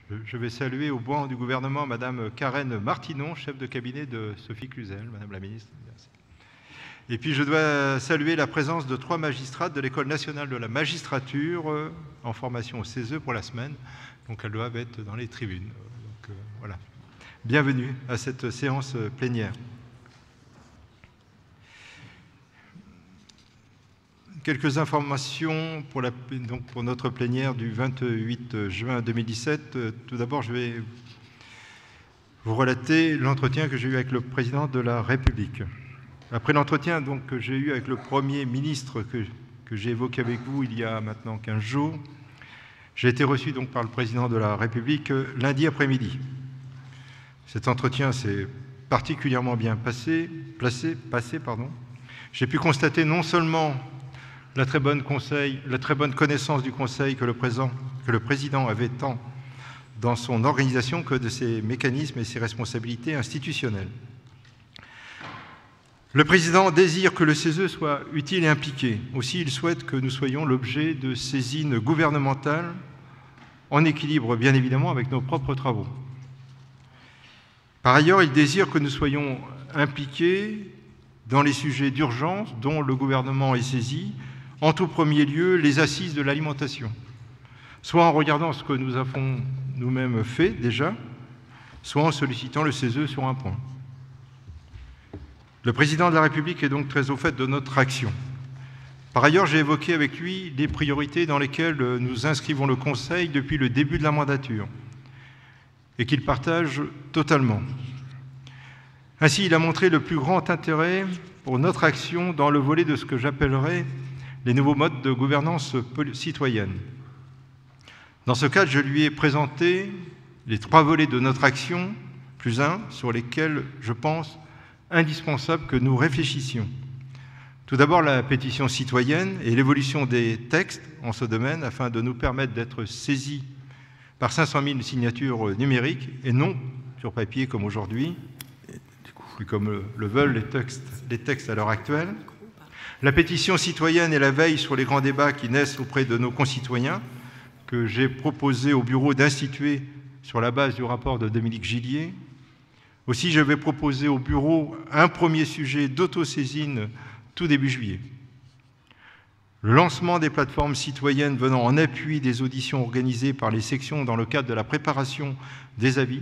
Je vais saluer au banc du gouvernement Madame Karen Martinon, chef de cabinet de Sophie Cluzel, Madame la Ministre. Merci. Et puis je dois saluer la présence de 3 magistrates de l'École nationale de la magistrature en formation au CESE pour la semaine. Donc elles doivent être dans les tribunes. Donc voilà. Bienvenue à cette séance plénière. Quelques informations pour notre plénière du 28 juin 2017. Tout d'abord, je vais vous relater l'entretien que j'ai eu avec le président de la République. Après l'entretien que j'ai eu avec le Premier ministre que j'ai évoqué avec vous il y a maintenant 15 jours, j'ai été reçu donc par le président de la République lundi après-midi. Cet entretien s'est particulièrement bien passé. J'ai pu constater non seulement la très bonne connaissance du Conseil que le président avait tant dans son organisation que de ses mécanismes et ses responsabilités institutionnelles. Le président désire que le CESE soit utile et impliqué. Aussi, il souhaite que nous soyons l'objet de saisines gouvernementales en équilibre, bien évidemment, avec nos propres travaux. Par ailleurs, il désire que nous soyons impliqués dans les sujets d'urgence dont le gouvernement est saisi, en tout premier lieu, les assises de l'alimentation, soit en regardant ce que nous avons nous-mêmes fait déjà, soit en sollicitant le CESE sur un point. Le président de la République est donc très au fait de notre action. Par ailleurs, j'ai évoqué avec lui les priorités dans lesquelles nous inscrivons le Conseil depuis le début de la mandature et qu'il partage totalement. Ainsi, il a montré le plus grand intérêt pour notre action dans le volet de ce que j'appellerais les nouveaux modes de gouvernance citoyenne. Dans ce cadre, je lui ai présenté les 3 volets de notre action, plus un, sur lesquels je pense indispensable que nous réfléchissions. Tout d'abord, la pétition citoyenne et l'évolution des textes en ce domaine afin de nous permettre d'être saisis par 500 000 signatures numériques et non sur papier comme aujourd'hui, comme le veulent les textes à l'heure actuelle. La pétition citoyenne et la veille sur les grands débats qui naissent auprès de nos concitoyens, que j'ai proposé au bureau d'instituer sur la base du rapport de Dominique Gillier. Aussi, je vais proposer au bureau un premier sujet d'autosaisine tout début juillet. Le lancement des plateformes citoyennes venant en appui des auditions organisées par les sections dans le cadre de la préparation des avis.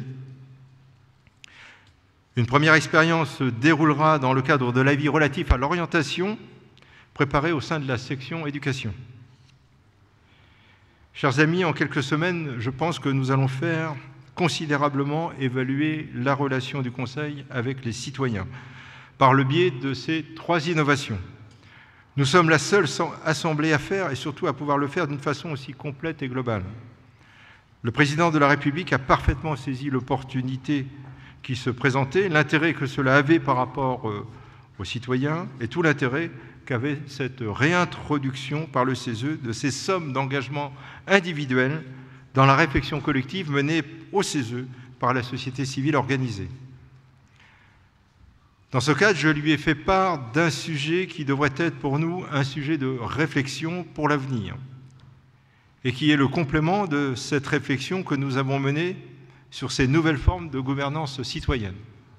Une première expérience se déroulera dans le cadre de l'avis relatif à l'orientation préparé au sein de la section éducation. Chers amis, en quelques semaines, je pense que nous allons faire considérablement évaluer la relation du Conseil avec les citoyens par le biais de ces 3 innovations. Nous sommes la seule assemblée à faire et surtout à pouvoir le faire d'une façon aussi complète et globale. Le président de la République a parfaitement saisi l'opportunité qui se présentait, l'intérêt que cela avait par rapport aux citoyens et tout l'intérêt qu'avait cette réintroduction par le CESE de ces sommes d'engagement individuelles dans la réflexion collective menée au CESE par la société civile organisée. Dans ce cadre, je lui ai fait part d'un sujet qui devrait être pour nous un sujet de réflexion pour l'avenir et qui est le complément de cette réflexion que nous avons menée sur ces nouvelles formes de gouvernance citoyenne.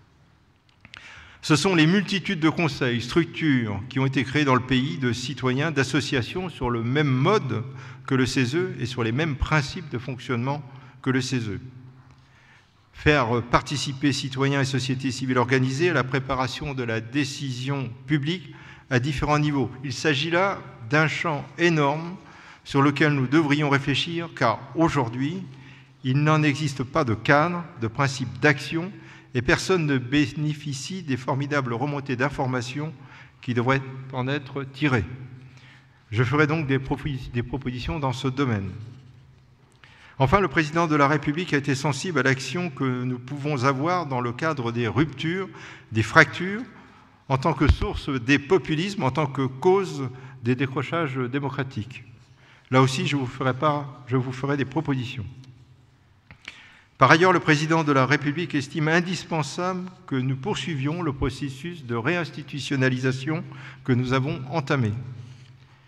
Ce sont les multitudes de conseils, structures qui ont été créées dans le pays de citoyens, d'associations sur le même mode que le CESE et sur les mêmes principes de fonctionnement que le CESE. Faire participer citoyens et sociétés civiles organisées à la préparation de la décision publique à différents niveaux. Il s'agit là d'un champ énorme sur lequel nous devrions réfléchir, car aujourd'hui, il n'en existe pas de cadre, de principe d'action, et personne ne bénéficie des formidables remontées d'informations qui devraient en être tirées. Je ferai donc des propositions dans ce domaine. Enfin, le président de la République a été sensible à l'action que nous pouvons avoir dans le cadre des ruptures, des fractures, en tant que source des populismes, en tant que cause des décrochages démocratiques. Là aussi, je vous ferai des propositions. Par ailleurs, le président de la République estime indispensable que nous poursuivions le processus de réinstitutionnalisation que nous avons entamé.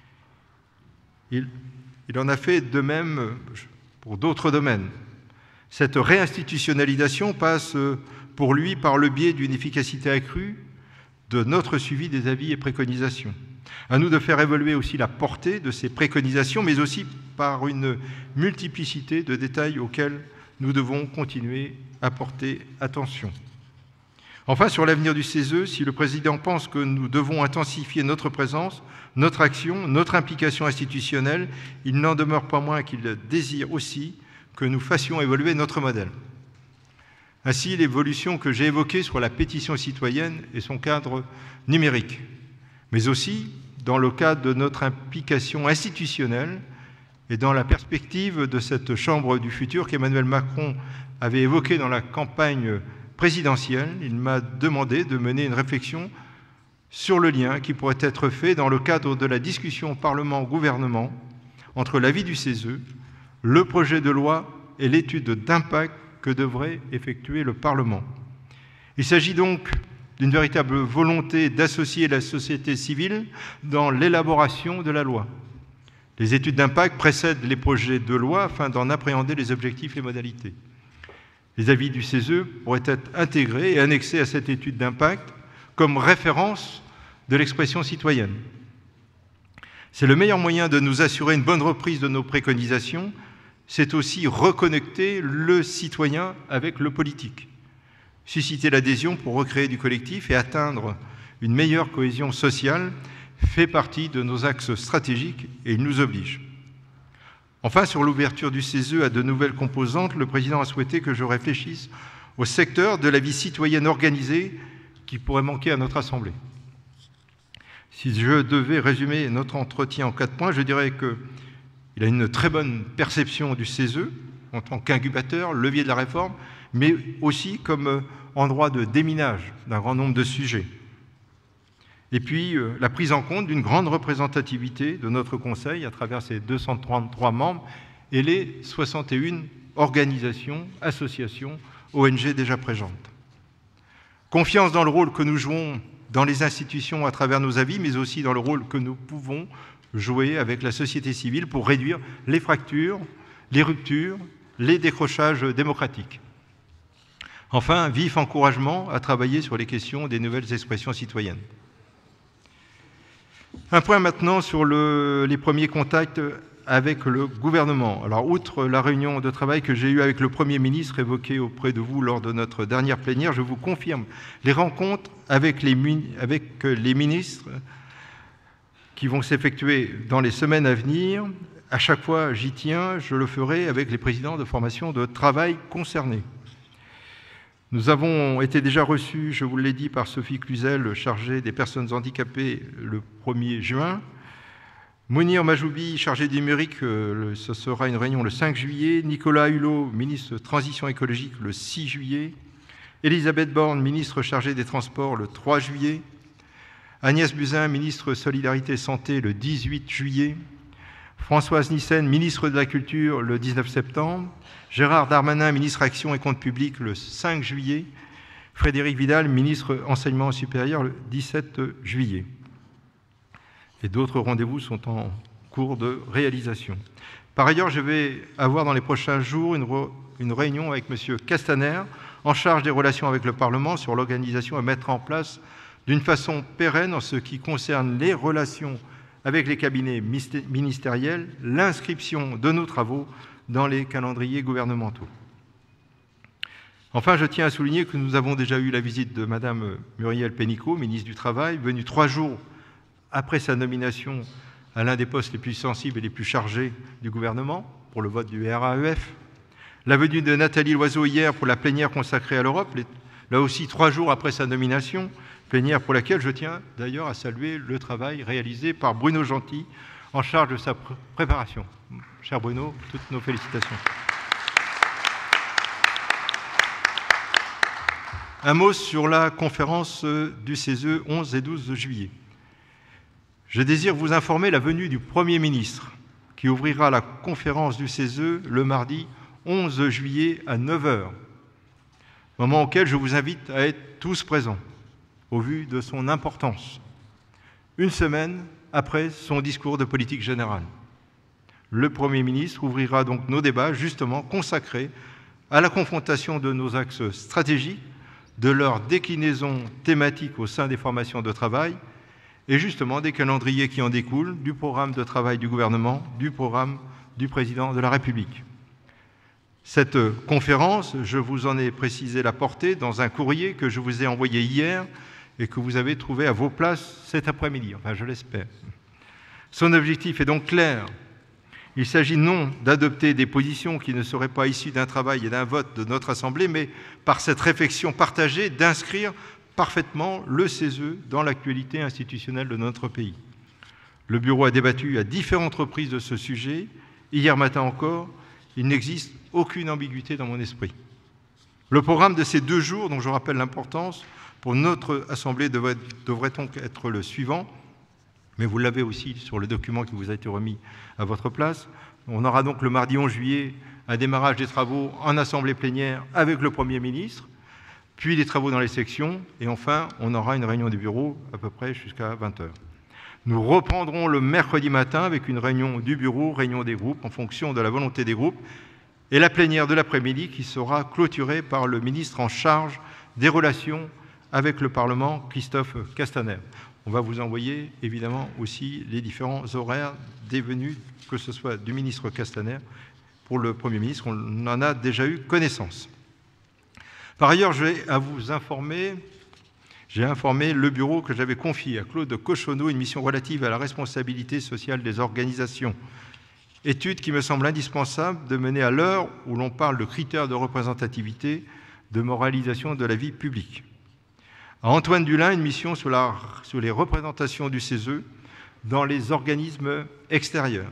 Il en a fait de même pour d'autres domaines. Cette réinstitutionnalisation passe pour lui par le biais d'une efficacité accrue de notre suivi des avis et préconisations. À nous de faire évoluer aussi la portée de ces préconisations, mais aussi par une multiplicité de détails auxquels nous devons continuer à porter attention. Enfin, sur l'avenir du CESE, si le Président pense que nous devons intensifier notre présence, notre action, notre implication institutionnelle, il n'en demeure pas moins qu'il désire aussi que nous fassions évoluer notre modèle. Ainsi, l'évolution que j'ai évoquée sur la pétition citoyenne et son cadre numérique, mais aussi dans le cadre de notre implication institutionnelle et dans la perspective de cette Chambre du futur qu'Emmanuel Macron avait évoquée dans la campagne présidentielle, il m'a demandé de mener une réflexion sur le lien qui pourrait être fait dans le cadre de la discussion Parlement-Gouvernement entre l'avis du CESE, le projet de loi et l'étude d'impact que devrait effectuer le Parlement. Il s'agit donc d'une véritable volonté d'associer la société civile dans l'élaboration de la loi. Les études d'impact précèdent les projets de loi afin d'en appréhender les objectifs et les modalités. Les avis du CESE pourraient être intégrés et annexés à cette étude d'impact comme référence de l'expression citoyenne. C'est le meilleur moyen de nous assurer une bonne reprise de nos préconisations, c'est aussi reconnecter le citoyen avec le politique, susciter l'adhésion pour recréer du collectif et atteindre une meilleure cohésion sociale fait partie de nos axes stratégiques et il nous oblige. Enfin, sur l'ouverture du CESE à de nouvelles composantes, le Président a souhaité que je réfléchisse au secteur de la vie citoyenne organisée qui pourrait manquer à notre Assemblée. Si je devais résumer notre entretien en 4 points, je dirais qu'il a une très bonne perception du CESE en tant qu'incubateur, levier de la réforme, mais aussi comme endroit de déminage d'un grand nombre de sujets. Et puis, la prise en compte d'une grande représentativité de notre Conseil à travers ses 233 membres et les 61 organisations, associations, ONG déjà présentes. Confiance dans le rôle que nous jouons dans les institutions à travers nos avis, mais aussi dans le rôle que nous pouvons jouer avec la société civile pour réduire les fractures, les ruptures, les décrochages démocratiques. Enfin, vif encouragement à travailler sur les questions des nouvelles expressions citoyennes. Un point maintenant sur les premiers contacts avec le gouvernement. Alors, outre la réunion de travail que j'ai eue avec le Premier ministre évoquée auprès de vous lors de notre dernière plénière, je vous confirme les rencontres avec les ministres qui vont s'effectuer dans les semaines à venir. À chaque fois, j'y tiens, je le ferai avec les présidents de formation de travail concernés. Nous avons été déjà reçus, je vous l'ai dit, par Sophie Cluzel, chargée des personnes handicapées, le 1er juin. Mounir Majoubi, chargé du numérique, ce sera une réunion le 5 juillet. Nicolas Hulot, ministre de Transition écologique, le 6 juillet. Elisabeth Borne, ministre chargée des Transports, le 3 juillet. Agnès Buzyn, ministre Solidarité et Santé, le 18 juillet. Françoise Nyssen, ministre de la Culture, le 19 septembre. Gérard Darmanin, ministre Action et Comptes Publics, le 5 juillet. Frédérique Vidal, ministre Enseignement supérieur, le 17 juillet. Et d'autres rendez-vous sont en cours de réalisation. Par ailleurs, je vais avoir dans les prochains jours une réunion avec M. Castaner, en charge des relations avec le Parlement, sur l'organisation à mettre en place d'une façon pérenne en ce qui concerne les relations avec les cabinets ministériels, l'inscription de nos travaux dans les calendriers gouvernementaux. Enfin, je tiens à souligner que nous avons déjà eu la visite de Mme Muriel Pénicaud, ministre du Travail, venue 3 jours après sa nomination à l'un des postes les plus sensibles et les plus chargés du gouvernement, pour le vote du RAEF. La venue de Nathalie Loiseau hier pour la plénière consacrée à l'Europe, là aussi 3 jours après sa nomination, plénière pour laquelle je tiens d'ailleurs à saluer le travail réalisé par Bruno Gentil, en charge de sa préparation. Cher Bruno, toutes nos félicitations. Un mot sur la conférence du CESE 11 et 12 juillet. Je désire vous informer la venue du Premier ministre qui ouvrira la conférence du CESE le mardi 11 juillet à 9 h, moment auquel je vous invite à être tous présents, au vu de son importance. Une semaine après son discours de politique générale. Le Premier ministre ouvrira donc nos débats justement consacrés à la confrontation de nos axes stratégiques, de leur déclinaison thématique au sein des formations de travail, et justement des calendriers qui en découlent, du programme de travail du gouvernement, du programme du président de la République. Cette conférence, je vous en ai précisé la portée dans un courrier que je vous ai envoyé hier et que vous avez trouvé à vos places cet après-midi, enfin je l'espère. Son objectif est donc clair. Il s'agit non d'adopter des positions qui ne seraient pas issues d'un travail et d'un vote de notre Assemblée, mais par cette réflexion partagée d'inscrire parfaitement le CESE dans l'actualité institutionnelle de notre pays. Le Bureau a débattu à différentes reprises de ce sujet. Hier matin encore, il n'existe aucune ambiguïté dans mon esprit. Le programme de ces 2 jours, dont je rappelle l'importance, pour notre Assemblée devrait donc être le suivant, mais vous l'avez aussi sur le document qui vous a été remis à votre place. On aura donc le mardi 11 juillet un démarrage des travaux en Assemblée plénière avec le Premier ministre, puis des travaux dans les sections, et enfin, on aura une réunion du bureau à peu près jusqu'à 20h. Nous reprendrons le mercredi matin avec une réunion du bureau, réunion des groupes, en fonction de la volonté des groupes, et la plénière de l'après-midi qui sera clôturée par le ministre en charge des relations avec le Parlement, Christophe Castaner. On va vous envoyer évidemment aussi les différents horaires des venues, que ce soit du ministre Castaner pour le Premier ministre, on en a déjà eu connaissance. Par ailleurs, j'ai informé le bureau que j'avais confié à Claude Cochonneau une mission relative à la responsabilité sociale des organisations. Étude qui me semble indispensable de mener à l'heure où l'on parle de critères de représentativité, de moralisation de la vie publique. À Antoine Dulin, une mission sur les représentations du CESE dans les organismes extérieurs,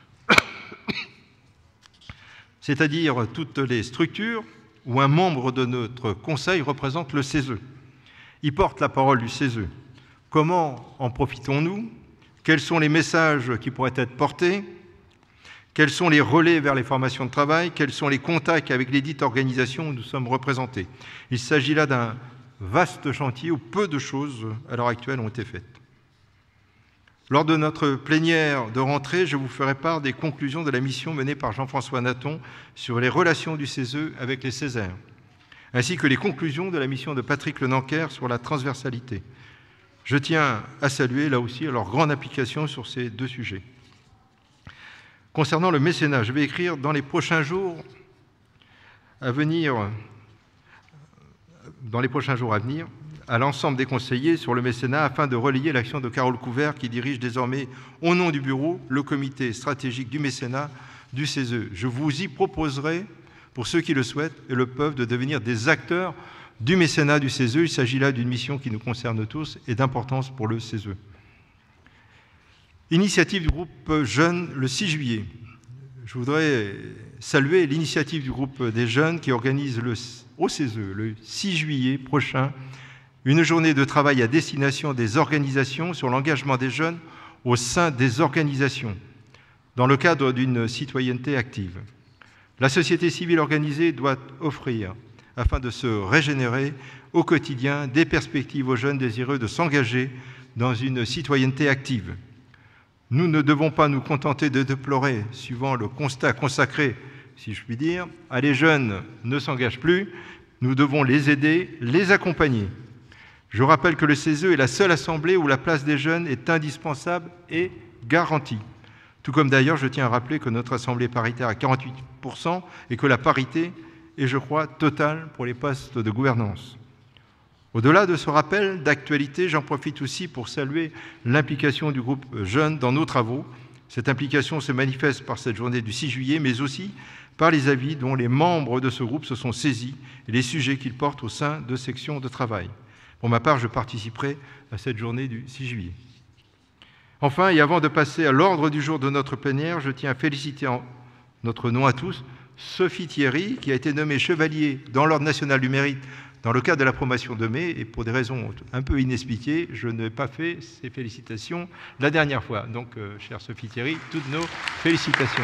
c'est-à-dire toutes les structures où un membre de notre conseil représente le CESE. Il porte la parole du CESE. Comment en profitons-nous? Quels sont les messages qui pourraient être portés? Quels sont les relais vers les formations de travail? Quels sont les contacts avec les dites organisations où nous sommes représentés? Il s'agit là d'un vaste chantier où peu de choses à l'heure actuelle ont été faites. Lors de notre plénière de rentrée, je vous ferai part des conclusions de la mission menée par Jean-François Natton sur les relations du CESE avec les Césaires, ainsi que les conclusions de la mission de Patrick Lenanquer sur la transversalité. Je tiens à saluer là aussi leur grande application sur ces 2 sujets. Concernant le mécénat, je vais écrire dans les prochains jours à venir à l'ensemble des conseillers sur le mécénat afin de relayer l'action de Carole Couvert qui dirige désormais au nom du bureau le comité stratégique du mécénat du CESE. Je vous y proposerai, pour ceux qui le souhaitent et le peuvent, de devenir des acteurs du mécénat du CESE. Il s'agit là d'une mission qui nous concerne tous et d'importance pour le CESE. Initiative du groupe Jeunes le 6 juillet. Je voudrais saluer l'initiative du groupe des jeunes qui organise au CESE le 6 juillet prochain une journée de travail à destination des organisations sur l'engagement des jeunes au sein des organisations, dans le cadre d'une citoyenneté active. La société civile organisée doit offrir, afin de se régénérer au quotidien, des perspectives aux jeunes désireux de s'engager dans une citoyenneté active. Nous ne devons pas nous contenter de déplorer, suivant le constat consacré, si je puis dire, à les jeunes ne s'engagent plus, nous devons les aider, les accompagner. Je rappelle que le CESE est la seule assemblée où la place des jeunes est indispensable et garantie. Tout comme d'ailleurs, je tiens à rappeler que notre assemblée est paritaire à 48% et que la parité est, je crois, totale pour les postes de gouvernance. Au-delà de ce rappel d'actualité, j'en profite aussi pour saluer l'implication du groupe Jeunes dans nos travaux. Cette implication se manifeste par cette journée du 6 juillet, mais aussi par les avis dont les membres de ce groupe se sont saisis et les sujets qu'ils portent au sein de sections de travail. Pour ma part, je participerai à cette journée du 6 juillet. Enfin, et avant de passer à l'ordre du jour de notre plénière, je tiens à féliciter en notre nom à tous Sophie Thierry, qui a été nommée chevalier dans l'Ordre national du mérite dans le cadre de la promotion de mai, et pour des raisons un peu inexpliquées, je n'ai pas fait ces félicitations la dernière fois. Donc, chère Sophie Thierry, toutes nos félicitations.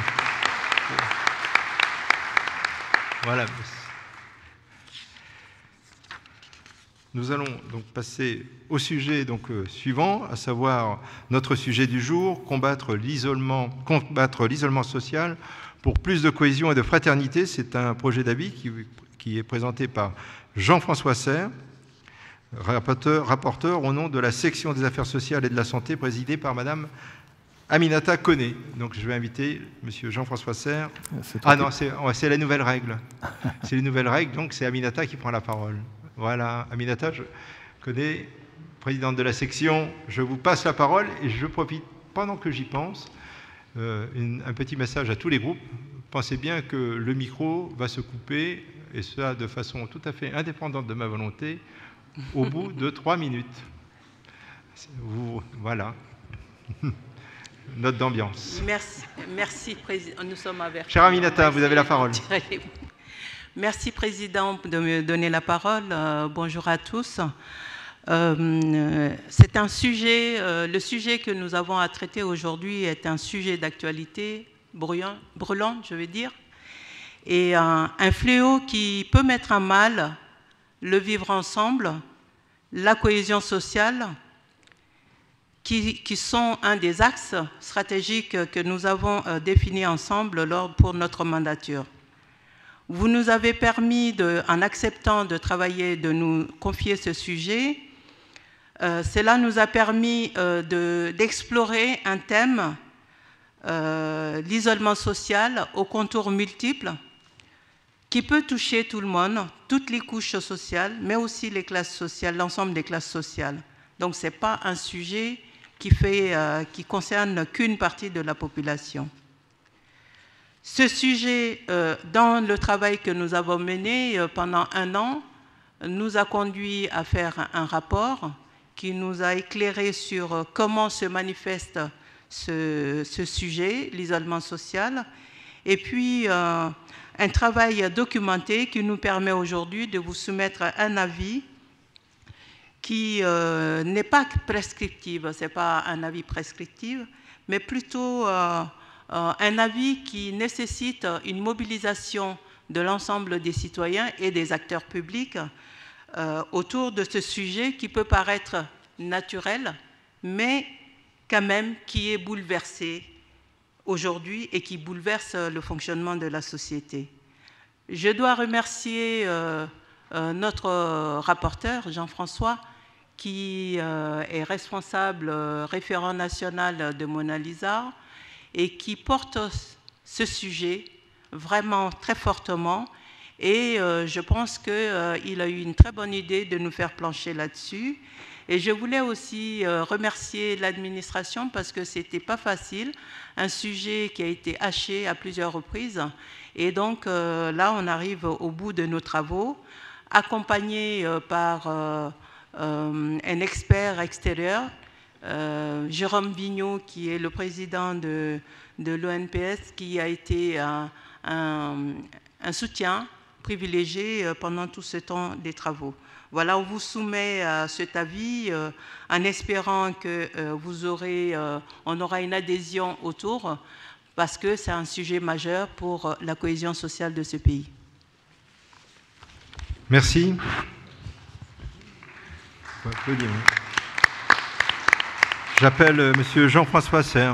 Voilà. Nous allons donc passer au sujet suivant, à savoir notre sujet du jour, combattre l'isolement social pour plus de cohésion et de fraternité. C'est un projet d'avis qui est présenté par Jean-François Serre, rapporteur au nom de la section des affaires sociales et de la santé, présidée par Madame Aminata Koné. Donc je vais inviter Monsieur Jean-François Serre. Ah non, c'est la nouvelle règle. C'est les nouvelles règles, donc c'est Aminata qui prend la parole. Voilà, Aminata, je connais, présidente de la section, je vous passe la parole et je profite, pendant que j'y pense, un petit message à tous les groupes. Pensez bien que le micro va se couper, et cela de façon tout à fait indépendante de ma volonté, au bout de 3 minutes. Voilà. Note d'ambiance. Merci, Président. Nous sommes avertis. Chère Aminata, vous avez la parole. Merci, Président, de me donner la parole. Bonjour à tous. C'est un sujet, le sujet que nous avons à traiter aujourd'hui est un sujet d'actualité brûlant, je vais dire, et un fléau qui peut mettre à mal le vivre ensemble, la cohésion sociale, qui sont un des axes stratégiques que nous avons définis ensemble pour notre mandature. Vous nous avez permis, en acceptant de travailler, de nous confier ce sujet. Cela nous a permis d'explorer un thème, l'isolement social, aux contours multiples, qui peut toucher tout le monde, toutes les couches sociales, mais aussi les classes sociales, l'ensemble des classes sociales. Donc ce n'est pas un sujet qui concerne qu'une partie de la population. Ce sujet, dans le travail que nous avons mené pendant 1 an, nous a conduit à faire un rapport qui nous a éclairé sur comment se manifeste ce sujet, l'isolement social, et puis un travail documenté qui nous permet aujourd'hui de vous soumettre un avis qui n'est pas prescriptif, ce n'est pas un avis prescriptif, mais plutôt un avis qui nécessite une mobilisation de l'ensemble des citoyens et des acteurs publics autour de ce sujet qui peut paraître naturel, mais quand même qui est bouleversé aujourd'hui et qui bouleverse le fonctionnement de la société. Je dois remercier notre rapporteur, Jean-François, qui est responsable référent national de Mona Lisa et qui porte ce sujet vraiment très fortement. Et je pense qu'il a eu une très bonne idée de nous faire plancher là-dessus. Et je voulais aussi remercier l'administration parce que ce n'était pas facile, un sujet qui a été haché à plusieurs reprises. Et donc là, on arrive au bout de nos travaux, accompagnés par un expert extérieur, Jérôme Vigneault, qui est le président de l'ONPS, qui a été un soutien privilégié pendant tout ce temps des travaux. Voilà, on vous soumet cet avis en espérant que on aura une adhésion autour, parce que c'est un sujet majeur pour la cohésion sociale de ce pays. Merci. J'appelle Monsieur Jean-François Serre.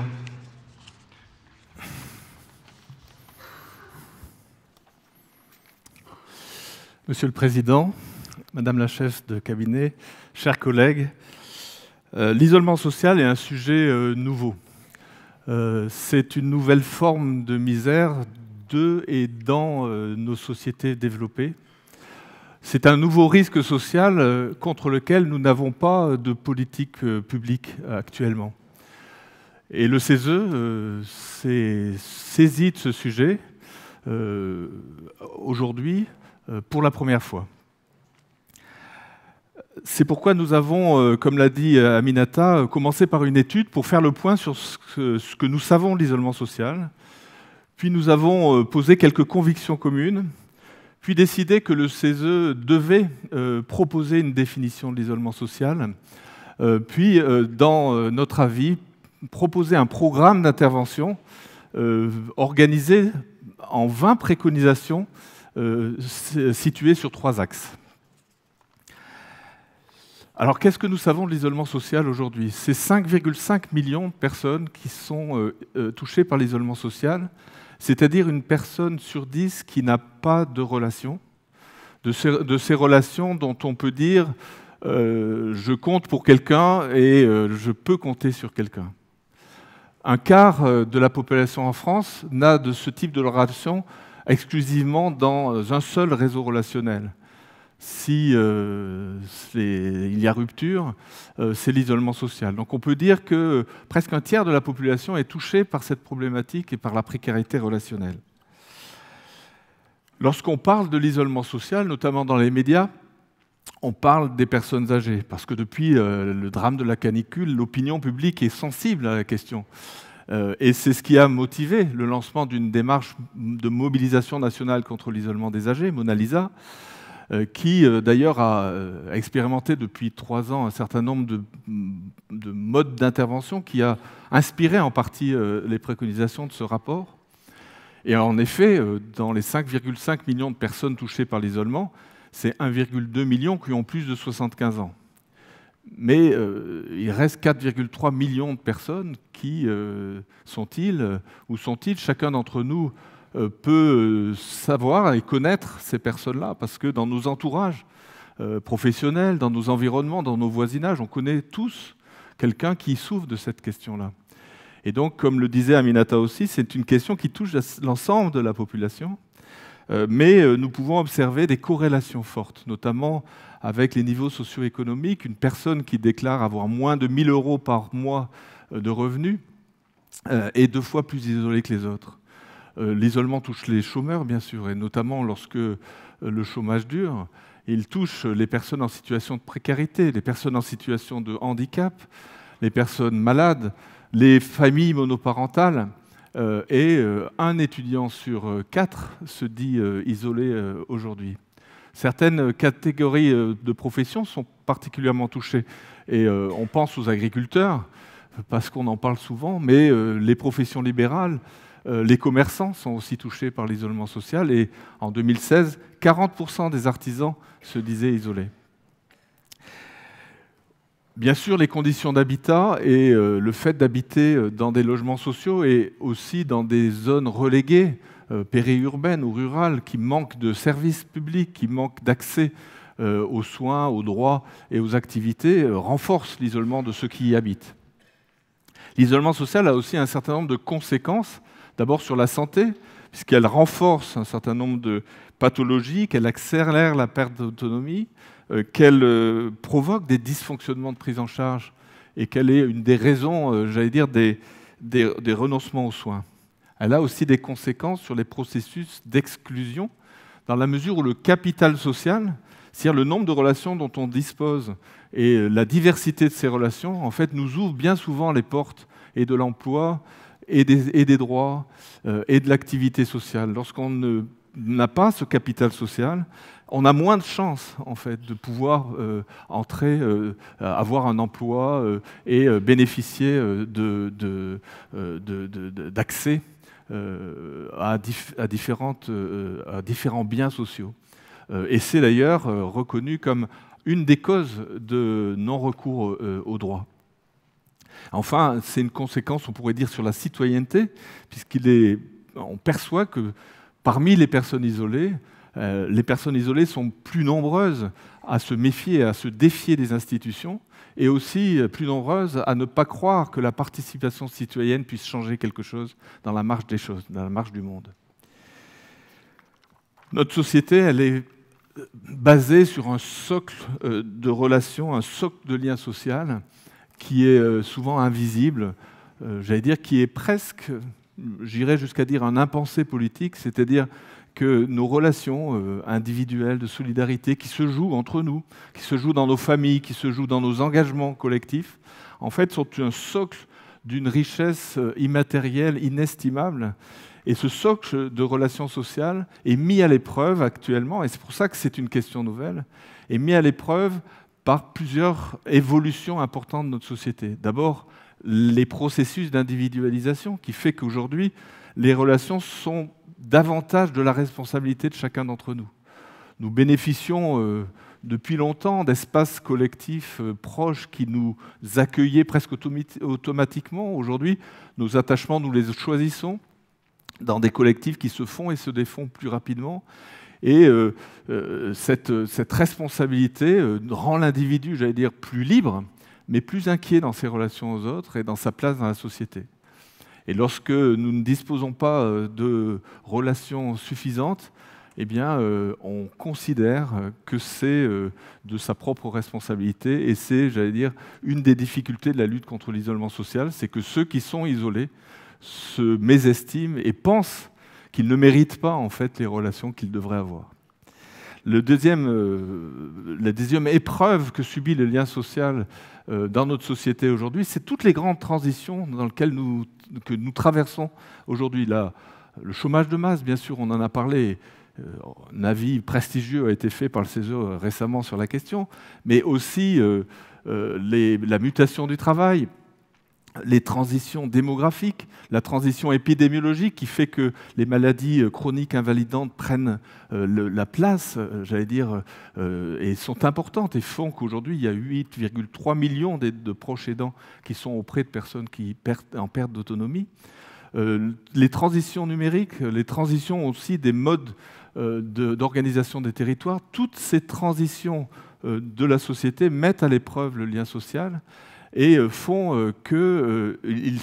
Monsieur le Président, Madame la chef de cabinet, chers collègues, l'isolement social est un sujet nouveau. C'est une nouvelle forme de misère de et dans nos sociétés développées. C'est un nouveau risque social contre lequel nous n'avons pas de politique publique actuellement. Et le CESE s'est saisi de ce sujet aujourd'hui pour la première fois. C'est pourquoi nous avons, comme l'a dit Aminata, commencé par une étude pour faire le point sur ce que nous savons de l'isolement social. Puis nous avons posé quelques convictions communes, puis décidé que le CESE devait proposer une définition de l'isolement social, puis, dans notre avis, proposer un programme d'intervention organisé en 20 préconisations situées sur 3 axes. Alors, qu'est-ce que nous savons de l'isolement social aujourd'hui? C'est 5,5 millions de personnes qui sont touchées par l'isolement social, c'est-à-dire une personne sur 10 qui n'a pas de relation, de ces relations dont on peut dire je compte pour quelqu'un et je peux compter sur quelqu'un. Un quart de la population en France n'a de ce type de relation exclusivement dans un seul réseau relationnel. Si il y a rupture, c'est l'isolement social. Donc on peut dire que presque un tiers de la population est touchée par cette problématique et par la précarité relationnelle. Lorsqu'on parle de l'isolement social, notamment dans les médias, on parle des personnes âgées, parce que depuis le drame de la canicule, l'opinion publique est sensible à la question. Et c'est ce qui a motivé le lancement d'une démarche de mobilisation nationale contre l'isolement des âgés, Mona Lisa, qui d'ailleurs a expérimenté depuis 3 ans un certain nombre de modes d'intervention qui a inspiré en partie les préconisations de ce rapport. Et en effet, dans les 5,5 millions de personnes touchées par l'isolement, c'est 1,2 million qui ont plus de 75 ans. Mais il reste 4,3 millions de personnes qui sont-ils, chacun d'entre nous peut savoir et connaître ces personnes-là, parce que dans nos entourages professionnels, dans nos environnements, dans nos voisinages, on connaît tous quelqu'un qui souffre de cette question-là. Et donc, comme le disait Aminata aussi, c'est une question qui touche l'ensemble de la population, mais nous pouvons observer des corrélations fortes, notamment avec les niveaux socio-économiques. Une personne qui déclare avoir moins de 1 000 € par mois de revenus est 2 fois plus isolée que les autres. L'isolement touche les chômeurs, bien sûr, et notamment lorsque le chômage dure. Il touche les personnes en situation de précarité, les personnes en situation de handicap, les personnes malades, les familles monoparentales, et un étudiant sur 4 se dit isolé aujourd'hui. Certaines catégories de professions sont particulièrement touchées, et on pense aux agriculteurs, parce qu'on en parle souvent, mais les professions libérales, les commerçants sont aussi touchés par l'isolement social, et en 2016, 40% des artisans se disaient isolés. Bien sûr, les conditions d'habitat et le fait d'habiter dans des logements sociaux et aussi dans des zones reléguées, périurbaines ou rurales, qui manquent de services publics, qui manquent d'accès aux soins, aux droits et aux activités, renforcent l'isolement de ceux qui y habitent. L'isolement social a aussi un certain nombre de conséquences, d'abord sur la santé, puisqu'elle renforce un certain nombre de pathologies, qu'elle accélère la perte d'autonomie, qu'elle provoque des dysfonctionnements de prise en charge et qu'elle est une des raisons, j'allais dire, des renoncements aux soins. Elle a aussi des conséquences sur les processus d'exclusion, dans la mesure où le capital social, c'est-à-dire le nombre de relations dont on dispose et la diversité de ces relations, en fait, nous ouvre bien souvent les portes et de l'emploi et des droits et de l'activité sociale. Lorsqu'on n'a pas ce capital social, on a moins de chances en fait, de pouvoir entrer, avoir un emploi et bénéficier d'accès à différents biens sociaux. Et c'est d'ailleurs reconnu comme une des causes de non-recours aux droits. Enfin, c'est une conséquence, on pourrait dire, sur la citoyenneté, puisqu'on perçoit que parmi les personnes isolées sont plus nombreuses à se méfier, à se défier des institutions, et aussi plus nombreuses à ne pas croire que la participation citoyenne puisse changer quelque chose dans la marche des choses, dans la marche du monde. Notre société, elle est basée sur un socle de relations, un socle de liens sociaux qui est souvent invisible, j'allais dire qui est presque, j'irais jusqu'à dire un impensé politique, c'est-à-dire que nos relations individuelles de solidarité qui se jouent entre nous, qui se jouent dans nos familles, qui se jouent dans nos engagements collectifs, en fait sont un socle d'une richesse immatérielle inestimable. Et ce socle de relations sociales est mis à l'épreuve actuellement, et c'est pour ça que c'est une question nouvelle, est mis à l'épreuve par plusieurs évolutions importantes de notre société. D'abord, les processus d'individualisation qui fait qu'aujourd'hui, les relations sont davantage de la responsabilité de chacun d'entre nous. Nous bénéficions depuis longtemps d'espaces collectifs proches qui nous accueillaient presque automatiquement. Aujourd'hui, nos attachements, nous les choisissons. dans des collectifs qui se font et se défont plus rapidement. Et cette responsabilité rend l'individu, j'allais dire, plus libre, mais plus inquiet dans ses relations aux autres et dans sa place dans la société. Et lorsque nous ne disposons pas de relations suffisantes, eh bien, on considère que c'est de sa propre responsabilité. Et c'est, j'allais dire, une des difficultés de la lutte contre l'isolement social, c'est que ceux qui sont isolés se mésestiment et pensent qu'ils ne méritent pas, en fait, les relations qu'ils devraient avoir. La deuxième épreuve que subit le lien social dans notre société aujourd'hui, c'est toutes les grandes transitions dans lesquelles que nous traversons aujourd'hui. Le chômage de masse, bien sûr, on en a parlé. Un avis prestigieux a été fait par le CESE récemment sur la question, mais aussi la mutation du travail, les transitions démographiques, la transition épidémiologique qui fait que les maladies chroniques invalidantes prennent la place, j'allais dire, et sont importantes et font qu'aujourd'hui, il y a 8,3 millions de proches aidants qui sont auprès de personnes qui en perte d'autonomie. Les transitions numériques, les transitions aussi des modes d'organisation des territoires, toutes ces transitions de la société mettent à l'épreuve le lien social et font qu'il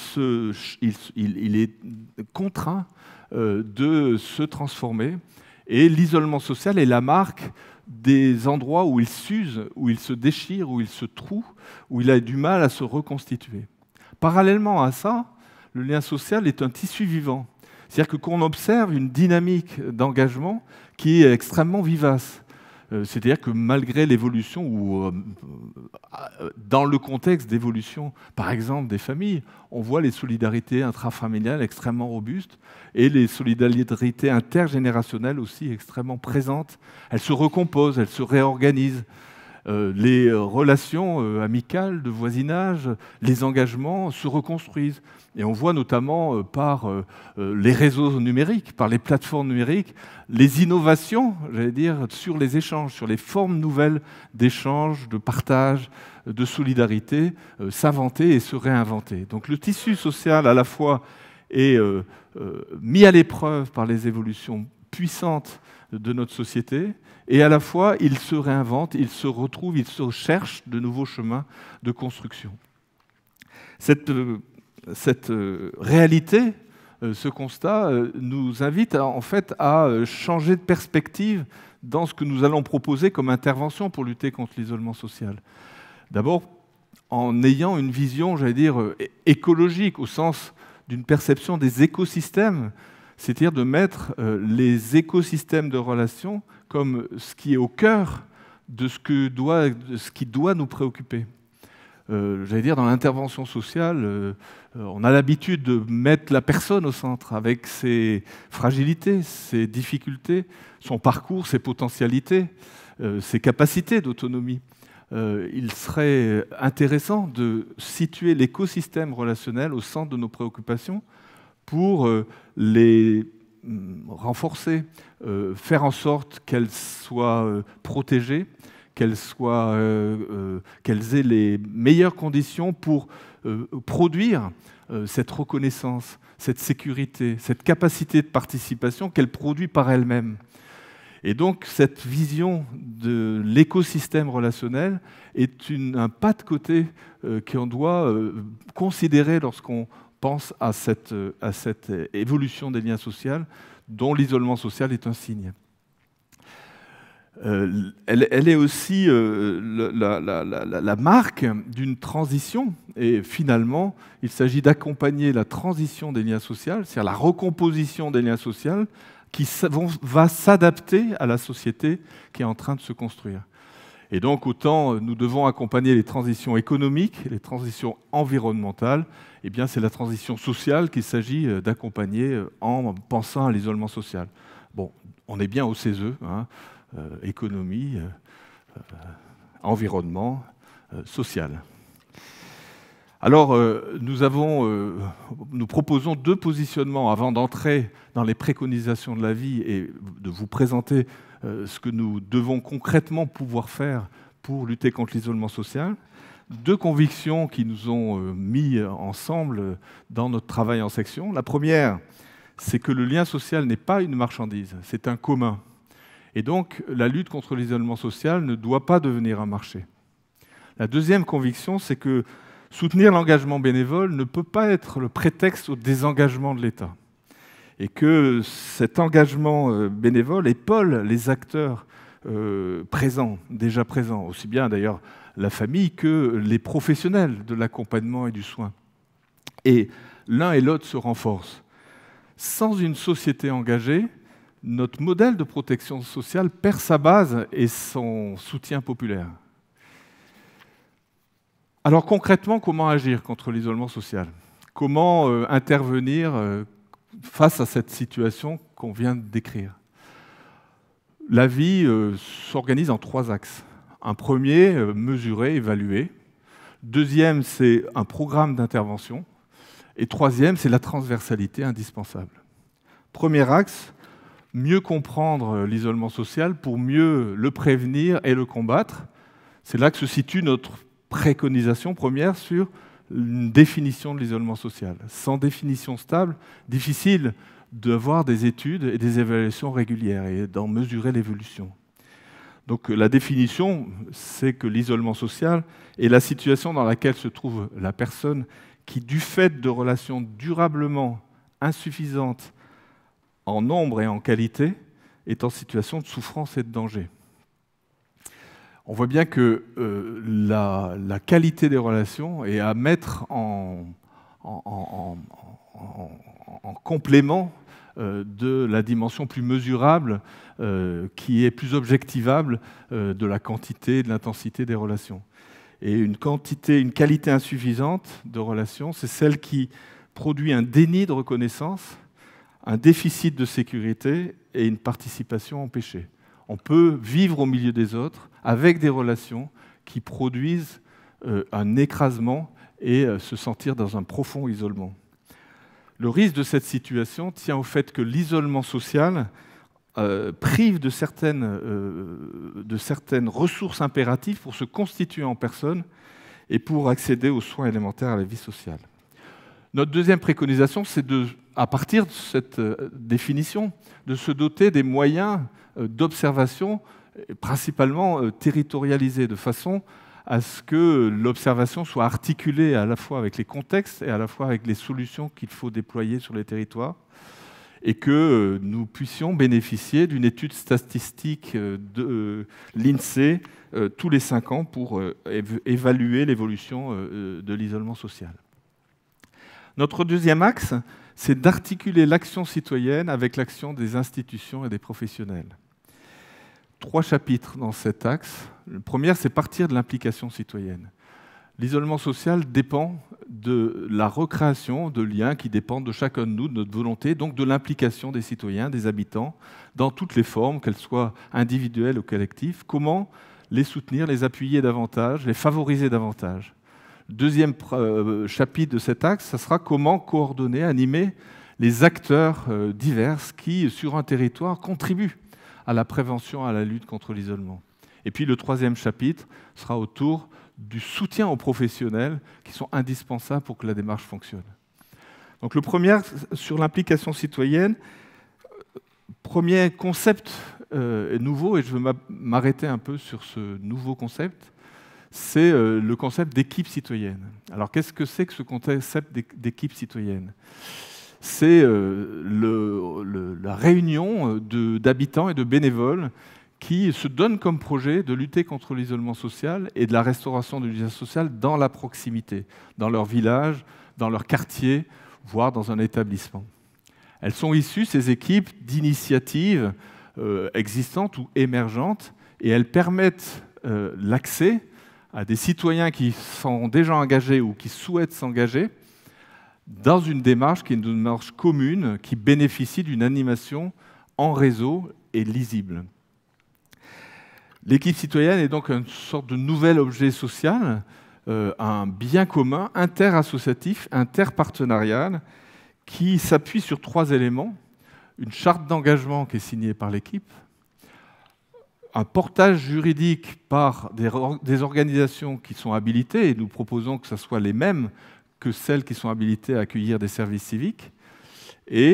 est contraint de se transformer. Et l'isolement social est la marque des endroits où il s'use, où il se déchire, où il se troue, où il a du mal à se reconstituer. Parallèlement à ça, le lien social est un tissu vivant. C'est-à-dire qu'on observe une dynamique d'engagement qui est extrêmement vivace. C'est-à-dire que malgré l'évolution, ou dans le contexte d'évolution, par exemple, des familles, on voit les solidarités intrafamiliales extrêmement robustes et les solidarités intergénérationnelles aussi extrêmement présentes. Elles se recomposent, elles se réorganisent. Les relations amicales, de voisinage, les engagements se reconstruisent. Et on voit notamment par les réseaux numériques, par les plateformes numériques, les innovations, j'allais dire, sur les échanges, sur les formes nouvelles d'échange, de partage, de solidarité, s'inventer et se réinventer. Donc le tissu social, à la fois, est mis à l'épreuve par les évolutions puissantes de notre société, et à la fois, il se réinvente, il se retrouve, il se cherche de nouveaux chemins de construction. Cette réalité, ce constat, nous invite en fait à changer de perspective dans ce que nous allons proposer comme intervention pour lutter contre l'isolement social. D'abord, en ayant une vision, j'allais dire, écologique, au sens d'une perception des écosystèmes, c'est-à-dire de mettre les écosystèmes de relations comme ce qui est au cœur de ce qui doit nous préoccuper. J'allais dire, dans l'intervention sociale, on a l'habitude de mettre la personne au centre, avec ses fragilités, ses difficultés, son parcours, ses potentialités, ses capacités d'autonomie. Il serait intéressant de situer l'écosystème relationnel au centre de nos préoccupations pour les renforcer, faire en sorte qu'elles soient protégées, qu'elles aient les meilleures conditions pour produire cette reconnaissance, cette sécurité, cette capacité de participation qu'elles produisent par elles-mêmes. Et donc cette vision de l'écosystème relationnel est un pas de côté qu'on doit considérer lorsqu'on pense à cette évolution des liens sociaux, dont l'isolement social est un signe. Elle est aussi la marque d'une transition, et finalement, il s'agit d'accompagner la transition des liens sociaux, c'est-à-dire la recomposition des liens sociaux, qui va s'adapter à la société qui est en train de se construire. Et donc, autant nous devons accompagner les transitions économiques, les transitions environnementales, eh bien, c'est la transition sociale qu'il s'agit d'accompagner en pensant à l'isolement social. Bon, on est bien au CESE, hein, économie, environnement, social. Alors, nous proposons deux positionnements avant d'entrer dans les préconisations de la vie et de vous présenter ce que nous devons concrètement pouvoir faire pour lutter contre l'isolement social. Deux convictions qui nous ont mis ensemble dans notre travail en section. La première, c'est que le lien social n'est pas une marchandise, c'est un commun. Et donc, la lutte contre l'isolement social ne doit pas devenir un marché. La deuxième conviction, c'est que soutenir l'engagement bénévole ne peut pas être le prétexte au désengagement de l'État. Et que cet engagement bénévole épaule les acteurs déjà présents, aussi bien d'ailleurs la famille que les professionnels de l'accompagnement et du soin. Et l'un et l'autre se renforcent. Sans une société engagée, notre modèle de protection sociale perd sa base et son soutien populaire. Alors concrètement, comment agir contre l'isolement social? Comment intervenir face à cette situation qu'on vient de décrire? La vie s'organise en 3 axes. Un premier, mesurer, évaluer. Deuxième, c'est un programme d'intervention. Et troisième, c'est la transversalité indispensable. Premier axe, mieux comprendre l'isolement social pour mieux le prévenir et le combattre. C'est là que se situe notre préconisation première sur une définition de l'isolement social. Sans définition stable, difficile d'avoir des études et des évaluations régulières et d'en mesurer l'évolution. Donc la définition, c'est que l'isolement social est la situation dans laquelle se trouve la personne qui, du fait de relations durablement insuffisantes en nombre et en qualité, est en situation de souffrance et de danger. On voit bien que la qualité des relations est à mettre en complément de la dimension plus mesurable, qui est plus objectivable de la quantité et de l'intensité des relations. Et une qualité insuffisante de relations, c'est celle qui produit un déni de reconnaissance, un déficit de sécurité et une participation empêchée. On peut vivre au milieu des autres avec des relations qui produisent un écrasement et se sentir dans un profond isolement. Le risque de cette situation tient au fait que l'isolement social prive de certaines ressources impératives pour se constituer en personne et pour accéder aux soins élémentaires à la vie sociale. Notre deuxième préconisation, c'est à partir de cette définition, de se doter des moyens d'observation, principalement territorialisés, de façon à ce que l'observation soit articulée à la fois avec les contextes et à la fois avec les solutions qu'il faut déployer sur les territoires, et que nous puissions bénéficier d'une étude statistique de l'INSEE tous les 5 ans pour évaluer l'évolution de l'isolement social. Notre deuxième axe, c'est d'articuler l'action citoyenne avec l'action des institutions et des professionnels. 3 chapitres dans cet axe. Le premier, c'est partir de l'implication citoyenne. L'isolement social dépend de la recréation de liens qui dépendent de chacun de nous, de notre volonté, donc de l'implication des citoyens, des habitants, dans toutes les formes, qu'elles soient individuelles ou collectives. Comment les soutenir, les appuyer davantage, les favoriser davantage. Deuxième chapitre de cet axe, ça sera comment coordonner, animer les acteurs divers qui, sur un territoire, contribuent à la prévention, à la lutte contre l'isolement. Et puis le troisième chapitre sera autour du soutien aux professionnels qui sont indispensables pour que la démarche fonctionne. Donc le premier, sur l'implication citoyenne, premier concept nouveau, et je veux m'arrêter un peu sur ce nouveau concept, c'est le concept d'équipe citoyenne. Alors qu'est-ce que c'est que ce concept d'équipe citoyenne? C'est la réunion d'habitants et de bénévoles qui se donnent comme projet de lutter contre l'isolement social et de la restauration du lien social dans la proximité, dans leur village, dans leur quartier, voire dans un établissement. Elles sont issues, ces équipes, d'initiatives existantes ou émergentes, et elles permettent l'accès à des citoyens qui sont déjà engagés ou qui souhaitent s'engager dans une démarche qui est une démarche commune, qui bénéficie d'une animation en réseau et lisible. L'équipe citoyenne est donc une sorte de nouvel objet social, un bien commun, interassociatif, interpartenarial, qui s'appuie sur 3 éléments. Une charte d'engagement qui est signée par l'équipe, un portage juridique par des organisations qui sont habilitées, et nous proposons que ce soit les mêmes que celles qui sont habilitées à accueillir des services civiques, et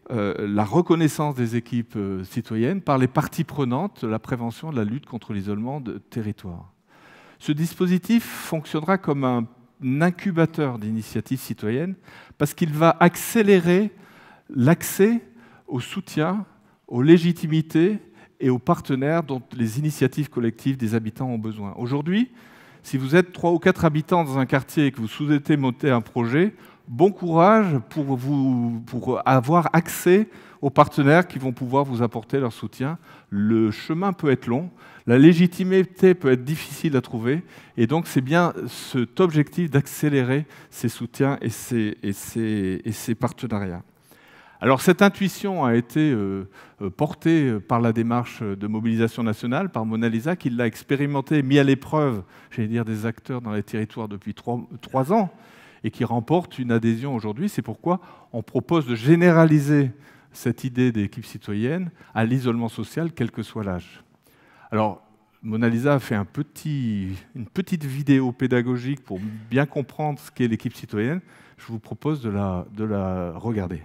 la reconnaissance des équipes citoyennes par les parties prenantes de la prévention de la lutte contre l'isolement de territoire. Ce dispositif fonctionnera comme un incubateur d'initiatives citoyennes parce qu'il va accélérer l'accès au soutien, aux légitimités et aux partenaires dont les initiatives collectives des habitants ont besoin. Aujourd'hui, si vous êtes 3 ou 4 habitants dans un quartier et que vous souhaitez monter un projet, bon courage pour avoir accès aux partenaires qui vont pouvoir vous apporter leur soutien. Le chemin peut être long, la légitimité peut être difficile à trouver, et donc c'est bien cet objectif d'accélérer ces soutiens et ces partenariats. Alors cette intuition a été portée par la démarche de mobilisation nationale, par Mona Lisa, qui l'a expérimentée, mis à l'épreuve, j'allais dire, des acteurs dans les territoires depuis 3 ans, et qui remporte une adhésion aujourd'hui. C'est pourquoi on propose de généraliser cette idée d'équipe citoyenne à l'isolement social, quel que soit l'âge. Alors, Mona Lisa a fait une petite vidéo pédagogique pour bien comprendre ce qu'est l'équipe citoyenne. Je vous propose de la regarder.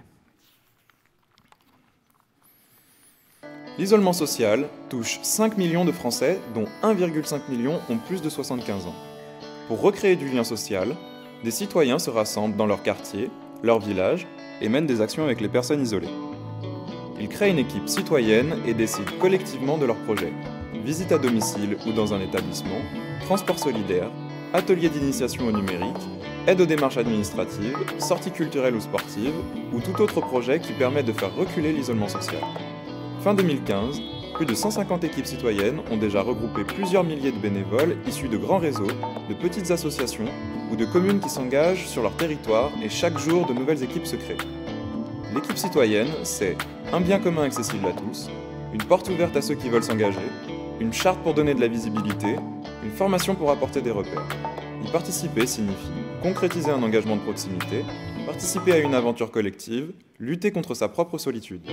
L'isolement social touche 5 millions de Français, dont 1,5 million ont plus de 75 ans. Pour recréer du lien social, des citoyens se rassemblent dans leur quartier, leur village, et mènent des actions avec les personnes isolées. Ils créent une équipe citoyenne et décident collectivement de leurs projets. Visite à domicile ou dans un établissement, transport solidaire, atelier d'initiation au numérique, aide aux démarches administratives, sorties culturelles ou sportives, ou tout autre projet qui permet de faire reculer l'isolement social. Fin 2015, plus de 150 équipes citoyennes ont déjà regroupé plusieurs milliers de bénévoles issus de grands réseaux, de petites associations ou de communes qui s'engagent sur leur territoire et chaque jour de nouvelles équipes se créent. L'équipe citoyenne, c'est un bien commun accessible à tous, une porte ouverte à ceux qui veulent s'engager, une charte pour donner de la visibilité, une formation pour apporter des repères. Y participer signifie concrétiser un engagement de proximité, participer à une aventure collective, lutter contre sa propre solitude.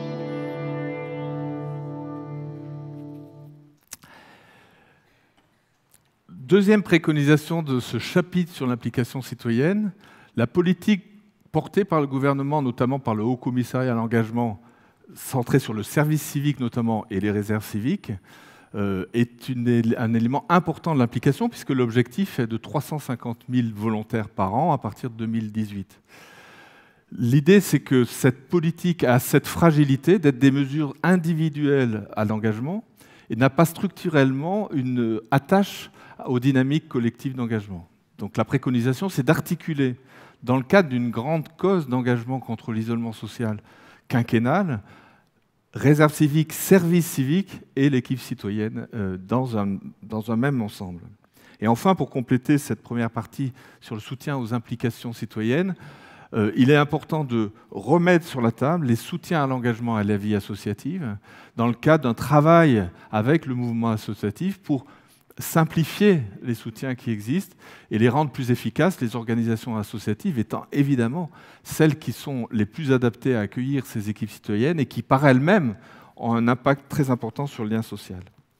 Deuxième préconisation de ce chapitre sur l'implication citoyenne, la politique portée par le gouvernement, notamment par le Haut Commissariat à l'engagement, centré sur le service civique notamment et les réserves civiques, est un élément important de l'implication puisque l'objectif est de 350 000 volontaires par an à partir de 2018. L'idée, c'est que cette politique a cette fragilité d'être des mesures individuelles à l'engagement et n'a pas structurellement une attache aux dynamiques collectives d'engagement. Donc la préconisation, c'est d'articuler, dans le cadre d'une grande cause d'engagement contre l'isolement social quinquennale, réserve civique, service civique et l'équipe citoyenne dans un même ensemble. Et enfin, pour compléter cette première partie sur le soutien aux implications citoyennes, il est important de remettre sur la table les soutiens à l'engagement et à la vie associative dans le cadre d'un travail avec le mouvement associatif pour simplifier les soutiens qui existent et les rendre plus efficaces, les organisations associatives étant évidemment celles qui sont les plus adaptées à accueillir ces équipes citoyennes et qui, par elles-mêmes, ont un impact très important sur le lien social.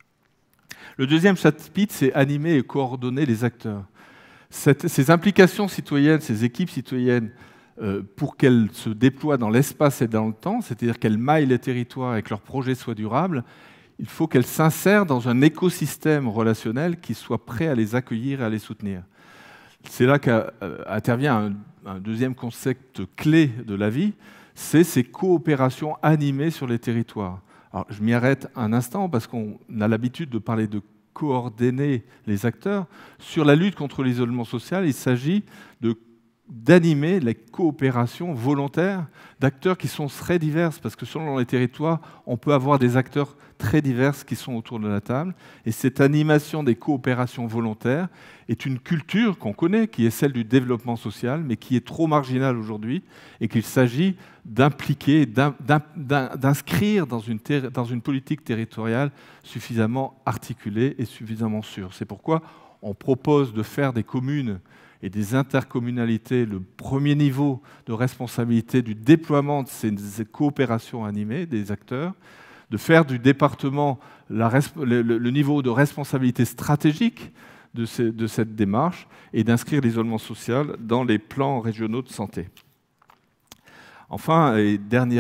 Le deuxième chapitre, c'est animer et coordonner les acteurs. Ces implications citoyennes, ces équipes citoyennes, pour qu'elles se déploient dans l'espace et dans le temps, c'est-à-dire qu'elles maillent les territoires et que leurs projets soient durables, il faut qu'elles s'insèrent dans un écosystème relationnel qui soit prêt à les accueillir et à les soutenir. C'est là qu'intervient un deuxième concept clé de la vie, c'est ces coopérations animées sur les territoires. Alors, je m'y arrête un instant parce qu'on a l'habitude de parler de coordonner les acteurs. Sur la lutte contre l'isolement social, il s'agit d'animer les coopérations volontaires d'acteurs qui sont très diverses, parce que selon les territoires, on peut avoir des acteurs très divers qui sont autour de la table. Et cette animation des coopérations volontaires est une culture qu'on connaît, qui est celle du développement social, mais qui est trop marginale aujourd'hui, et qu'il s'agit d'impliquer, d'inscrire dans une politique territoriale suffisamment articulée et suffisamment sûre. C'est pourquoi on propose de faire des communes et des intercommunalités le premier niveau de responsabilité du déploiement de ces coopérations animées des acteurs, de faire du département le niveau de responsabilité stratégique de cette démarche et d'inscrire l'isolement social dans les plans régionaux de santé. Enfin, et dernier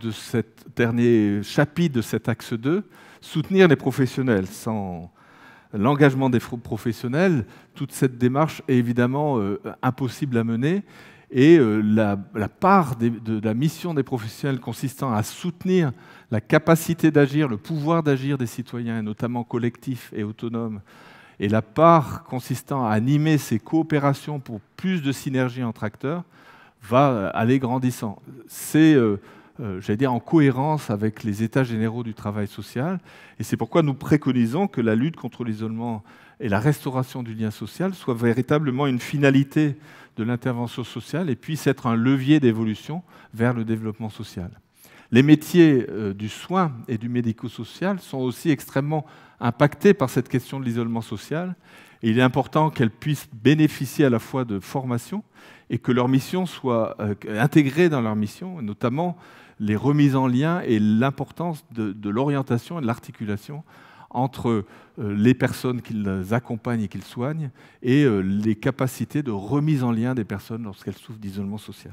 chapitre de cet axe 2, soutenir les professionnels. Sans l'engagement des professionnels, toute cette démarche est évidemment impossible à mener. Et la part de la mission des professionnels consistant à soutenir la capacité d'agir, le pouvoir d'agir des citoyens, notamment collectifs et autonomes, et la part consistant à animer ces coopérations pour plus de synergie entre acteurs, va aller grandissant. C'est, j'allais dire, en cohérence avec les états généraux du travail social, et c'est pourquoi nous préconisons que la lutte contre l'isolement et la restauration du lien social soient véritablement une finalité de l'intervention sociale et puisse être un levier d'évolution vers le développement social. Les métiers du soin et du médico-social sont aussi extrêmement impactés par cette question de l'isolement social. Et il est important qu'elles puissent bénéficier à la fois de formation et que leur mission soit intégrée dans leur mission, notamment les remises en lien et l'importance de l'orientation et de l'articulation entre les personnes qu'ils accompagnent et qu'ils soignent et les capacités de remise en lien des personnes lorsqu'elles souffrent d'isolement social.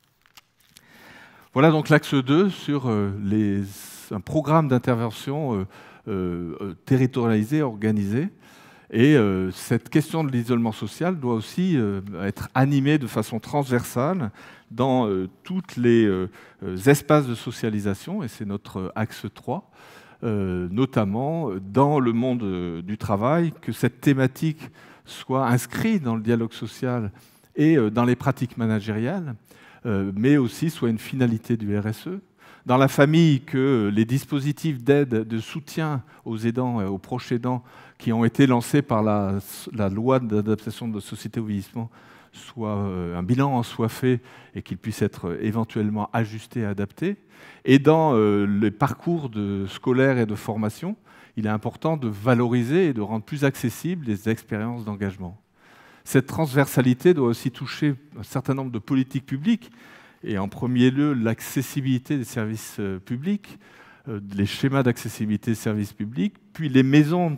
Voilà donc l'axe 2 sur un programme d'intervention territorialisé, organisé. Et cette question de l'isolement social doit aussi être animée de façon transversale dans tous les espaces de socialisation, et c'est notre axe 3, notamment dans le monde du travail, que cette thématique soit inscrite dans le dialogue social et dans les pratiques managériales, mais aussi soit une finalité du RSE. Dans la famille, que les dispositifs d'aide, de soutien aux aidants et aux proches aidants qui ont été lancés par la loi d'adaptation de la société au vieillissement, un bilan en soit fait et qu'il puisse être éventuellement ajusté et adapté. Et dans les parcours scolaires et de formation, il est important de valoriser et de rendre plus accessibles les expériences d'engagement. Cette transversalité doit aussi toucher un certain nombre de politiques publiques, et en premier lieu l'accessibilité des services publics, les schémas d'accessibilité des services publics, puis les maisons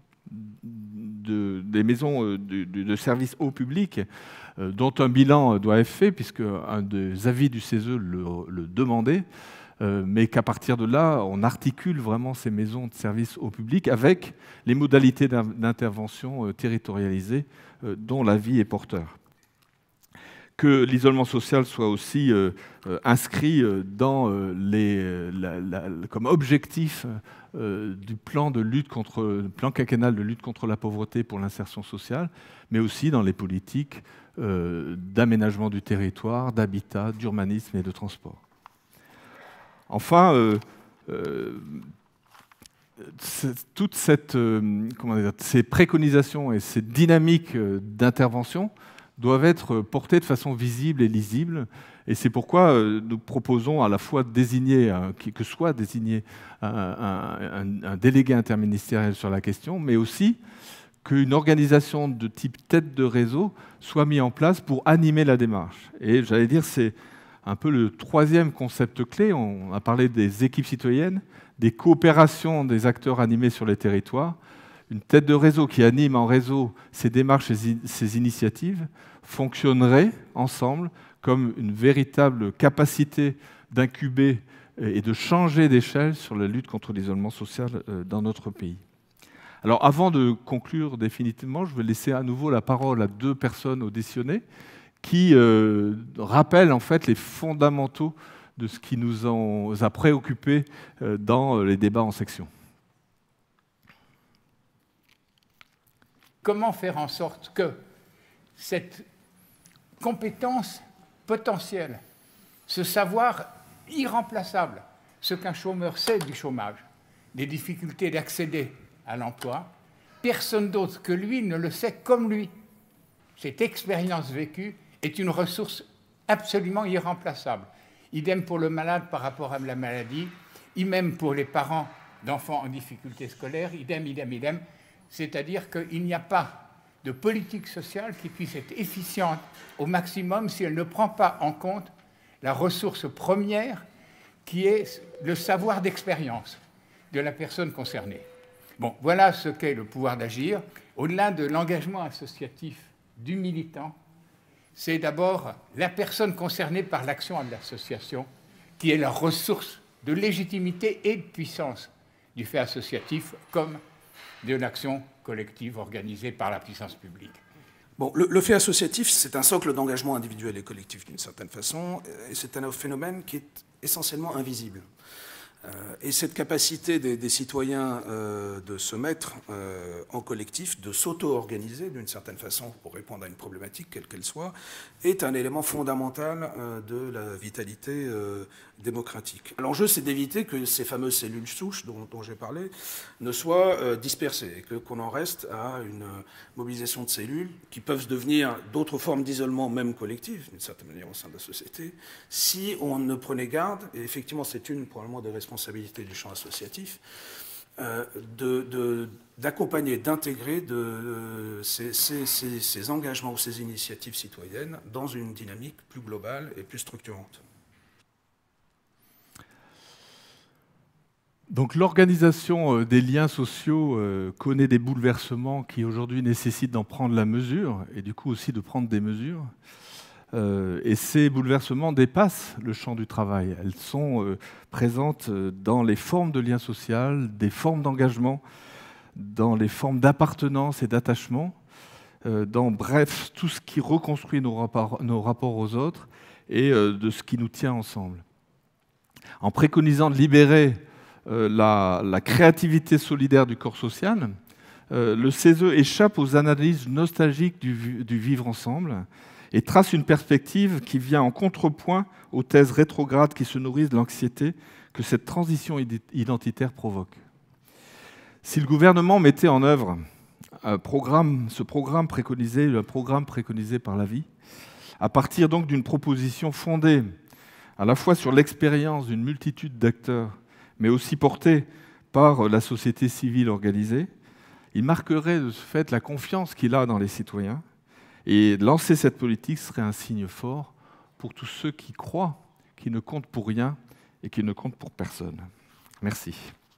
de services au public, dont un bilan doit être fait, puisque un des avis du CESE le demandait, mais qu'à partir de là, on articule vraiment ces maisons de services au public avec les modalités d'intervention territorialisées dont l'avis est porteur. Que l'isolement social soit aussi inscrit comme objectif du plan quinquennal de lutte contre la pauvreté pour l'insertion sociale, mais aussi dans les politiques d'aménagement du territoire, d'habitat, d'urbanisme et de transport. Enfin, toutes ces préconisations et ces dynamiques d'intervention doivent être portées de façon visible et lisible. Et c'est pourquoi nous proposons à la fois que soit désigné un délégué interministériel sur la question, mais aussi qu'une organisation de type tête de réseau soit mise en place pour animer la démarche. Et j'allais dire, c'est un peu le troisième concept clé. On a parlé des équipes citoyennes, des coopérations des acteurs animés sur les territoires. Une tête de réseau qui anime en réseau ces démarches et ces initiatives fonctionnerait ensemble comme une véritable capacité d'incuber et de changer d'échelle sur la lutte contre l'isolement social dans notre pays. Alors avant de conclure définitivement, je vais laisser à nouveau la parole à deux personnes auditionnées qui rappellent en fait les fondamentaux de ce qui nous a préoccupés dans les débats en section. Comment faire en sorte que cette compétence potentielle, ce savoir irremplaçable, ce qu'un chômeur sait du chômage, des difficultés d'accéder à l'emploi, personne d'autre que lui ne le sait comme lui. Cette expérience vécue est une ressource absolument irremplaçable. Idem pour le malade par rapport à la maladie, idem pour les parents d'enfants en difficulté scolaire, idem, idem, idem. C'est-à-dire qu'il n'y a pas de politique sociale qui puisse être efficiente au maximum si elle ne prend pas en compte la ressource première qui est le savoir d'expérience de la personne concernée. Bon, voilà ce qu'est le pouvoir d'agir. Au-delà de l'engagement associatif du militant, c'est d'abord la personne concernée par l'action de l'association qui est la ressource de légitimité et de puissance du fait associatif comme de l'action collective organisée par la puissance publique. Bon, le fait associatif, c'est un socle d'engagement individuel et collectif d'une certaine façon, et c'est un phénomène qui est essentiellement invisible. Et cette capacité des citoyens de se mettre en collectif, de s'auto-organiser d'une certaine façon pour répondre à une problématique quelle qu'elle soit, est un élément fondamental de la vitalité démocratique. L'enjeu, c'est d'éviter que ces fameuses cellules souches dont j'ai parlé ne soient dispersées et qu'on en reste à une mobilisation de cellules qui peuvent devenir d'autres formes d'isolement, même collectif, d'une certaine manière au sein de la société, si on ne prenait garde, et effectivement c'est une probablement des responsabilités du champ associatif, d'accompagner, d'intégrer ces engagements ou ces initiatives citoyennes dans une dynamique plus globale et plus structurante. Donc l'organisation des liens sociaux connaît des bouleversements qui aujourd'hui nécessitent d'en prendre la mesure et du coup aussi de prendre des mesures. Et ces bouleversements dépassent le champ du travail. Elles sont présentes dans les formes de liens sociaux, des formes d'engagement, dans les formes d'appartenance et d'attachement, dans bref tout ce qui reconstruit nos rapports aux autres et de ce qui nous tient ensemble. En préconisant de libérer la créativité solidaire du corps social, le CESE échappe aux analyses nostalgiques du vivre ensemble et trace une perspective qui vient en contrepoint aux thèses rétrogrades qui se nourrissent de l'anxiété que cette transition identitaire provoque. Si le gouvernement mettait en œuvre un programme préconisé par la vie, à partir donc d'une proposition fondée à la fois sur l'expérience d'une multitude d'acteurs, mais aussi portée par la société civile organisée, il marquerait de ce fait la confiance qu'il a dans les citoyens. Et lancer cette politique serait un signe fort pour tous ceux qui croient qu'ils ne comptent pour rien et qui ne comptent pour personne. Merci.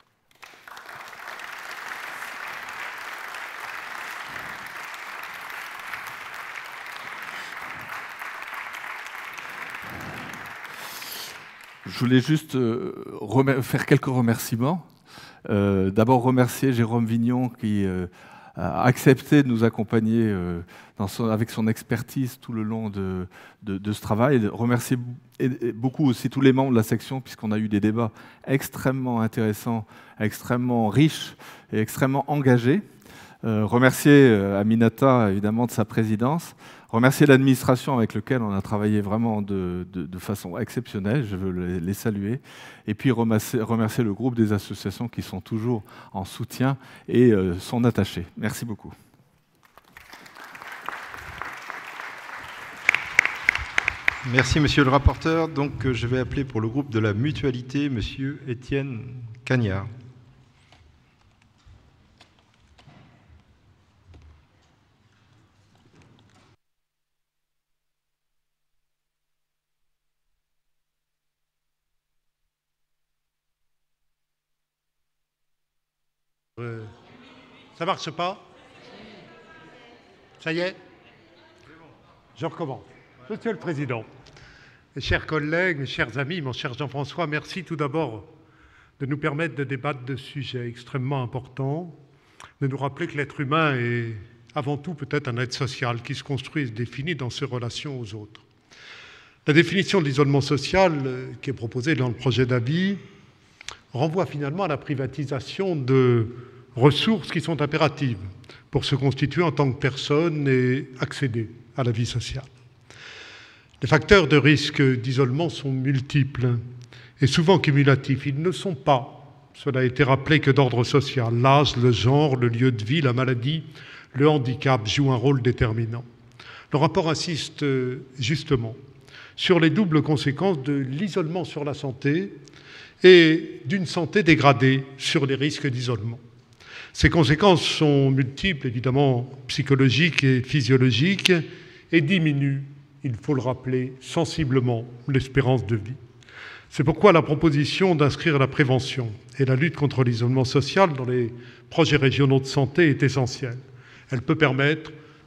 Je voulais juste faire quelques remerciements. D'abord remercier Jérôme Vignon qui a accepté de nous accompagner avec son expertise tout le long de ce travail. Remercier beaucoup aussi tous les membres de la section, puisqu'on a eu des débats extrêmement intéressants, extrêmement riches et extrêmement engagés. Remercier Aminata, évidemment, de sa présidence. Remercier l'administration avec laquelle on a travaillé vraiment de façon exceptionnelle, je veux les saluer. Et puis remercier le groupe des associations qui sont toujours en soutien et sont attachés. Merci beaucoup. Merci, monsieur le rapporteur. Donc, je vais appeler pour le groupe de la mutualité, monsieur Étienne Cagnard. Ça marche pas? Ça y est? Je recommence. Monsieur le Président, mes chers collègues, mes chers amis, mon cher Jean-François, merci tout d'abord de nous permettre de débattre de sujets extrêmement importants, de nous rappeler que l'être humain est avant tout peut-être un être social qui se construit et se définit dans ses relations aux autres. La définition de l'isolement social qui est proposée dans le projet d'avis renvoie finalement à la privatisation de ressources qui sont impératives pour se constituer en tant que personne et accéder à la vie sociale. Les facteurs de risque d'isolement sont multiples et souvent cumulatifs. Ils ne sont pas, cela a été rappelé, que d'ordre social. L'âge, le genre, le lieu de vie, la maladie, le handicap jouent un rôle déterminant. Le rapport insiste justement sur les doubles conséquences de l'isolement sur la santé et d'une santé dégradée sur les risques d'isolement. Ces conséquences sont multiples, évidemment psychologiques et physiologiques, et diminuent, il faut le rappeler, sensiblement l'espérance de vie. C'est pourquoi la proposition d'inscrire la prévention et la lutte contre l'isolement social dans les projets régionaux de santé est essentielle. Elle peut permettre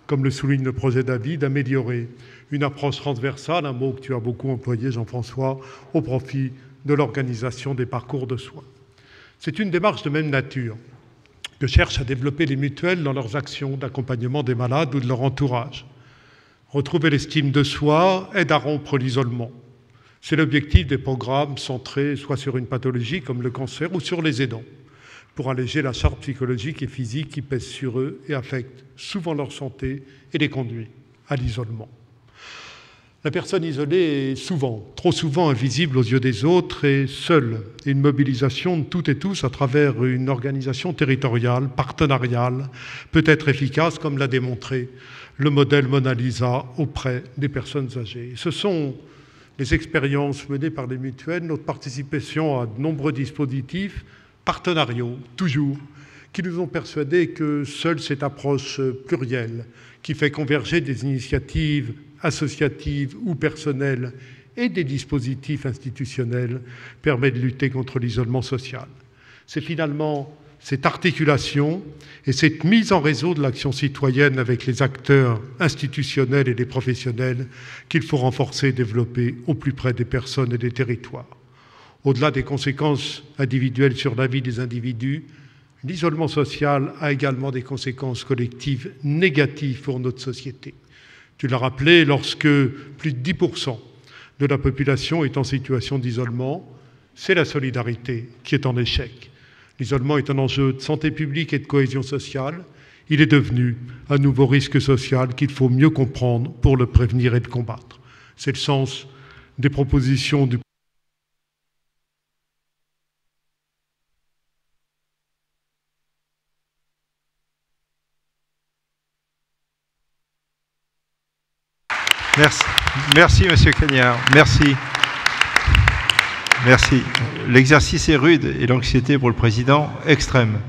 comme le souligne le projet d'avis, d'améliorer une approche transversale, un mot que tu as beaucoup employé, Jean-François, au profit de l'organisation des parcours de soins. C'est une démarche de même nature que cherchent à développer les mutuelles dans leurs actions d'accompagnement des malades ou de leur entourage. Retrouver l'estime de soi aide à rompre l'isolement. C'est l'objectif des programmes centrés soit sur une pathologie comme le cancer ou sur les aidants, pour alléger la charge psychologique et physique qui pèse sur eux et affecte souvent leur santé et les conduit à l'isolement. La personne isolée est souvent, trop souvent, invisible aux yeux des autres et seule. Une mobilisation de toutes et tous à travers une organisation territoriale, partenariale, peut être efficace, comme l'a démontré le modèle Mona Lisa auprès des personnes âgées. Ce sont les expériences menées par les mutuelles, notre participation à de nombreux dispositifs partenariaux, toujours, qui nous ont persuadés que seule cette approche plurielle, qui fait converger des initiatives associatives ou personnelles et des dispositifs institutionnels, permet de lutter contre l'isolement social. C'est finalement cette articulation et cette mise en réseau de l'action citoyenne avec les acteurs institutionnels et les professionnels qu'il faut renforcer et développer au plus près des personnes et des territoires. Au-delà des conséquences individuelles sur la vie des individus, l'isolement social a également des conséquences collectives négatives pour notre société. Tu l'as rappelé, lorsque plus de 10% de la population est en situation d'isolement, c'est la solidarité qui est en échec. L'isolement est un enjeu de santé publique et de cohésion sociale. Il est devenu un nouveau risque social qu'il faut mieux comprendre pour le prévenir et le combattre. C'est le sens des propositions du Merci, Monsieur Cagnard. Merci. L'exercice est rude et l'anxiété pour le président extrême.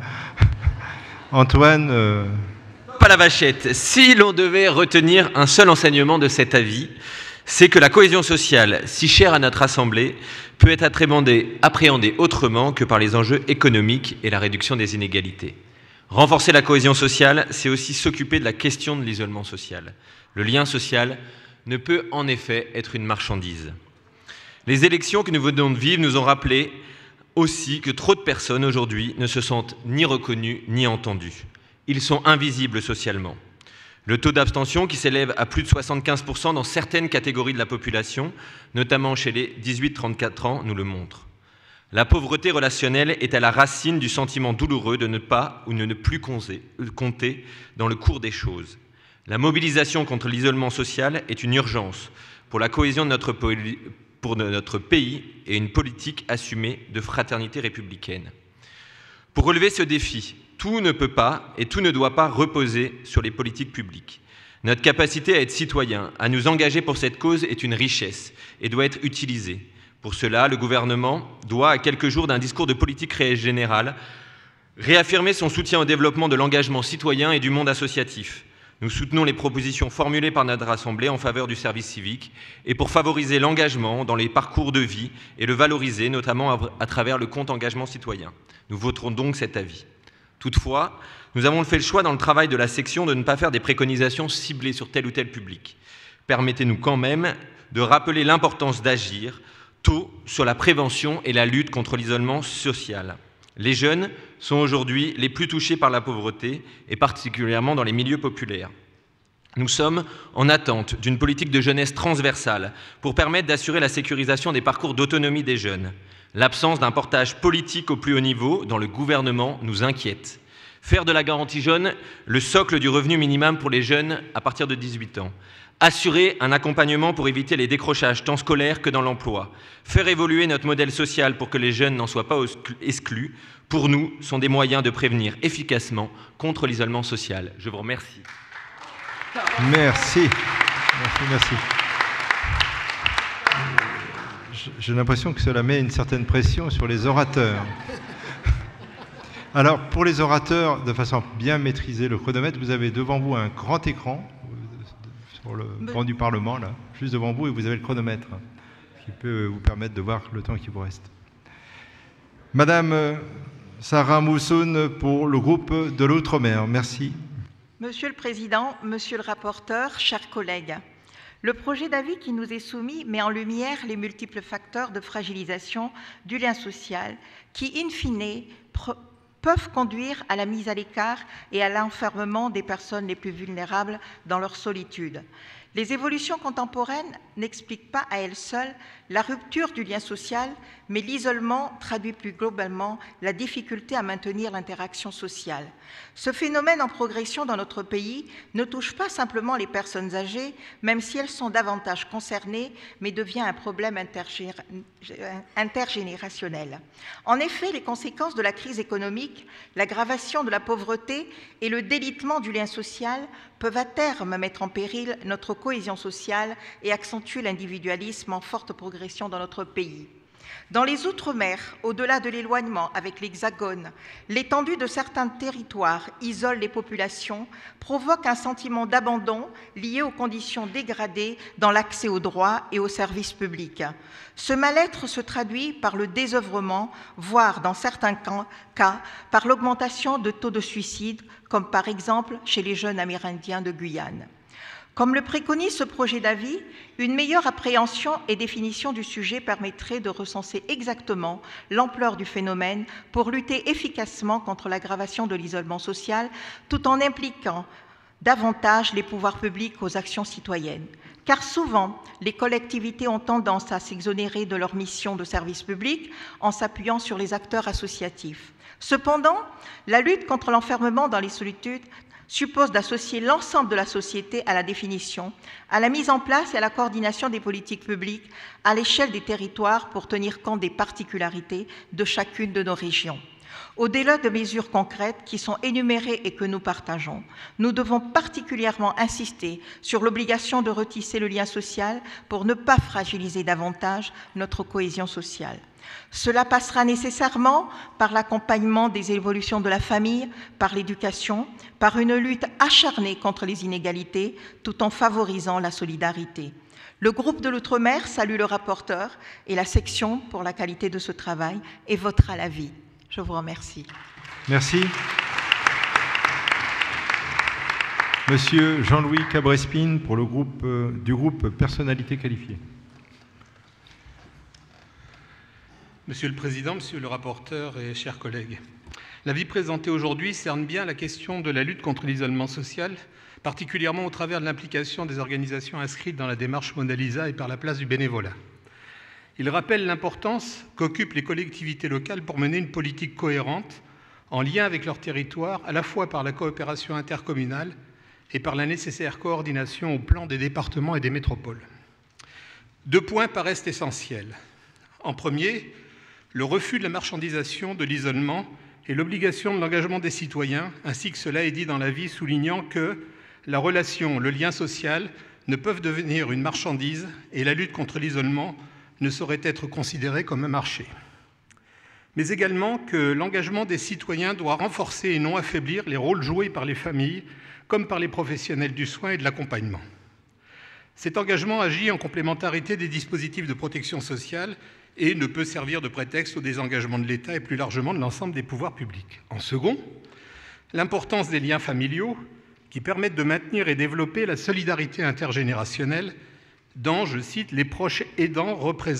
Antoine. Pas la vachette. Si l'on devait retenir un seul enseignement de cet avis, c'est que la cohésion sociale, si chère à notre Assemblée, peut être appréhendée autrement que par les enjeux économiques et la réduction des inégalités. Renforcer la cohésion sociale, c'est aussi s'occuper de la question de l'isolement social. Le lien social ne peut en effet être une marchandise. Les élections que nous venons de vivre nous ont rappelé aussi que trop de personnes aujourd'hui ne se sentent ni reconnues ni entendues. Ils sont invisibles socialement. Le taux d'abstention qui s'élève à plus de 75% dans certaines catégories de la population, notamment chez les 18-34 ans, nous le montre. La pauvreté relationnelle est à la racine du sentiment douloureux de ne pas ou de ne plus compter dans le cours des choses. La mobilisation contre l'isolement social est une urgence pour la cohésion de notre pays et une politique assumée de fraternité républicaine. Pour relever ce défi, tout ne peut pas et tout ne doit pas reposer sur les politiques publiques. Notre capacité à être citoyen, à nous engager pour cette cause est une richesse et doit être utilisée. Pour cela, le gouvernement doit, à quelques jours d'un discours de politique générale, réaffirmer son soutien au développement de l'engagement citoyen et du monde associatif. Nous soutenons les propositions formulées par notre Assemblée en faveur du service civique et pour favoriser l'engagement dans les parcours de vie et le valoriser, notamment à travers le compte engagement citoyen. Nous voterons donc cet avis. Toutefois, nous avons fait le choix dans le travail de la section de ne pas faire des préconisations ciblées sur tel ou tel public. Permettez-nous quand même de rappeler l'importance d'agir tôt sur la prévention et la lutte contre l'isolement social. Les jeunes sont aujourd'hui les plus touchés par la pauvreté, et particulièrement dans les milieux populaires. Nous sommes en attente d'une politique de jeunesse transversale pour permettre d'assurer la sécurisation des parcours d'autonomie des jeunes. L'absence d'un portage politique au plus haut niveau dans le gouvernement nous inquiète. Faire de la garantie jeune le socle du revenu minimum pour les jeunes à partir de 18 ans. Assurer un accompagnement pour éviter les décrochages tant scolaires que dans l'emploi. Faire évoluer notre modèle social pour que les jeunes n'en soient pas exclus, pour nous, sont des moyens de prévenir efficacement contre l'isolement social. Je vous remercie. Merci. J'ai l'impression que cela met une certaine pression sur les orateurs. Alors, pour les orateurs, de façon à bien maîtriser le chronomètre, vous avez devant vous un grand écran sur le banc du Parlement, là, juste devant vous, et vous avez le chronomètre qui peut vous permettre de voir le temps qui vous reste. Madame Sarah Moussoun pour le groupe de l'Outre-mer, merci. Monsieur le Président, Monsieur le rapporteur, chers collègues, le projet d'avis qui nous est soumis met en lumière les multiples facteurs de fragilisation du lien social qui, in fine, peuvent conduire à la mise à l'écart et à l'enfermement des personnes les plus vulnérables dans leur solitude. Les évolutions contemporaines n'expliquent pas à elles seules la rupture du lien social, mais l'isolement traduit plus globalement la difficulté à maintenir l'interaction sociale. Ce phénomène en progression dans notre pays ne touche pas simplement les personnes âgées, même si elles sont davantage concernées, mais devient un problème intergénérationnel. En effet, les conséquences de la crise économique, l'aggravation de la pauvreté et le délitement du lien social peuvent à terme mettre en péril notre cohésion sociale et accentuer l'individualisme en forte progression dans notre pays. Dans les Outre-mer, au-delà de l'éloignement avec l'Hexagone, l'étendue de certains territoires isole les populations, provoque un sentiment d'abandon lié aux conditions dégradées dans l'accès aux droits et aux services publics. Ce mal-être se traduit par le désœuvrement, voire dans certains cas, par l'augmentation de taux de suicide, comme par exemple chez les jeunes Amérindiens de Guyane. Comme le préconise ce projet d'avis, une meilleure appréhension et définition du sujet permettrait de recenser exactement l'ampleur du phénomène pour lutter efficacement contre l'aggravation de l'isolement social, tout en impliquant davantage les pouvoirs publics aux actions citoyennes. Car souvent, les collectivités ont tendance à s'exonérer de leur mission de service public en s'appuyant sur les acteurs associatifs. Cependant, la lutte contre l'enfermement dans les solitudes suppose d'associer l'ensemble de la société à la définition, à la mise en place et à la coordination des politiques publiques à l'échelle des territoires pour tenir compte des particularités de chacune de nos régions. Au-delà de mesures concrètes qui sont énumérées et que nous partageons, nous devons particulièrement insister sur l'obligation de retisser le lien social pour ne pas fragiliser davantage notre cohésion sociale. Cela passera nécessairement par l'accompagnement des évolutions de la famille, par l'éducation, par une lutte acharnée contre les inégalités, tout en favorisant la solidarité. Le groupe de l'Outre-mer salue le rapporteur et la section pour la qualité de ce travail et votera l'avis. Je vous remercie. Merci. Monsieur Jean-Louis Cabrespine pour le groupe Personnalité qualifiée. Monsieur le Président, Monsieur le rapporteur et chers collègues, l'avis présenté aujourd'hui cerne bien la question de la lutte contre l'isolement social, particulièrement au travers de l'implication des organisations inscrites dans la démarche Mona Lisa et par la place du bénévolat. Il rappelle l'importance qu'occupent les collectivités locales pour mener une politique cohérente, en lien avec leur territoire, à la fois par la coopération intercommunale et par la nécessaire coordination au plan des départements et des métropoles. 2 points paraissent essentiels. En premier, le refus de la marchandisation de l'isolement et l'obligation de l'engagement des citoyens, ainsi que cela est dit dans l'avis, soulignant que la relation, le lien social ne peuvent devenir une marchandise et la lutte contre l'isolement ne saurait être considérée comme un marché. Mais également que l'engagement des citoyens doit renforcer et non affaiblir les rôles joués par les familles comme par les professionnels du soin et de l'accompagnement. Cet engagement agit en complémentarité des dispositifs de protection sociale et ne peut servir de prétexte au désengagement de l'État et plus largement de l'ensemble des pouvoirs publics. En second, l'importance des liens familiaux qui permettent de maintenir et développer la solidarité intergénérationnelle dans, je cite, les proches aidants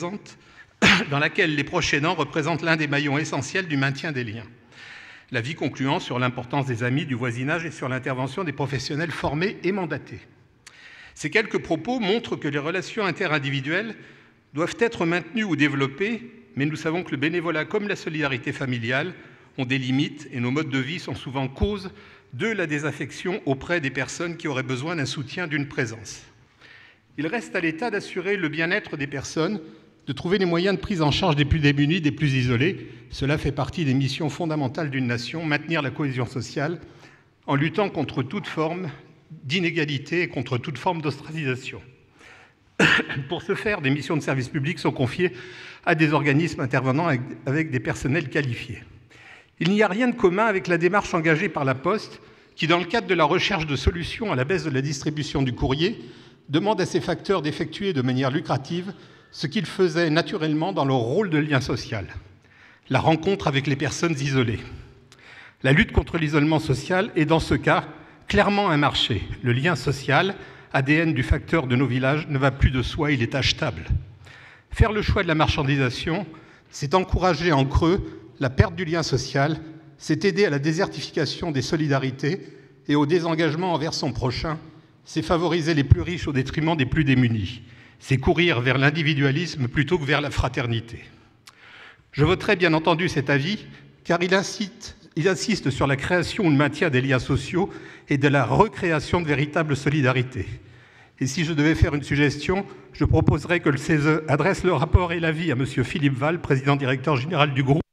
dans laquelle les proches aidants représentent l'un des maillons essentiels du maintien des liens. L'avis concluant sur l'importance des amis, du voisinage et sur l'intervention des professionnels formés et mandatés. Ces quelques propos montrent que les relations interindividuelles doivent être maintenues ou développées, mais nous savons que le bénévolat comme la solidarité familiale ont des limites et nos modes de vie sont souvent cause de la désaffection auprès des personnes qui auraient besoin d'un soutien, d'une présence. Il reste à l'État d'assurer le bien-être des personnes, de trouver les moyens de prise en charge des plus démunis, des plus isolés. Cela fait partie des missions fondamentales d'une nation, maintenir la cohésion sociale en luttant contre toute forme d'inégalité et contre toute forme d'ostracisation. Pour ce faire, des missions de service public sont confiées à des organismes intervenant avec des personnels qualifiés. Il n'y a rien de commun avec la démarche engagée par la Poste qui, dans le cadre de la recherche de solutions à la baisse de la distribution du courrier, demande à ses facteurs d'effectuer de manière lucrative ce qu'ils faisaient naturellement dans leur rôle de lien social, la rencontre avec les personnes isolées. La lutte contre l'isolement social est dans ce cas clairement un marché. Le lien social, ADN du facteur de nos villages, ne va plus de soi, il est achetable. Faire le choix de la marchandisation, c'est encourager en creux la perte du lien social, c'est aider à la désertification des solidarités et au désengagement envers son prochain, c'est favoriser les plus riches au détriment des plus démunis, c'est courir vers l'individualisme plutôt que vers la fraternité. Je voterai bien entendu cet avis, car il insiste sur la création ou le maintien des liens sociaux et de la recréation de véritables solidarités. Et si je devais faire une suggestion, je proposerais que le CESE adresse le rapport et l'avis à M. Philippe Val, président directeur général du groupe.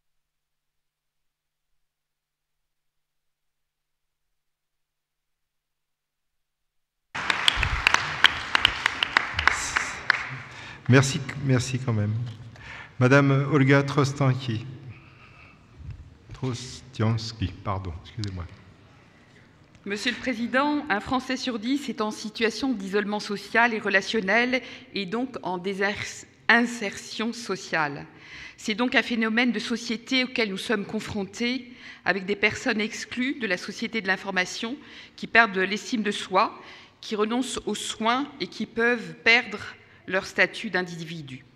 Merci quand même. Madame Olga Trostiansky, pardon, excusez-moi. Monsieur le Président, un Français sur 10 est en situation d'isolement social et relationnel et donc en désinsertion sociale. C'est donc un phénomène de société auquel nous sommes confrontés, avec des personnes exclues de la société de l'information, qui perdent l'estime de soi, qui renoncent aux soins et qui peuvent perdre leur statut d'individu.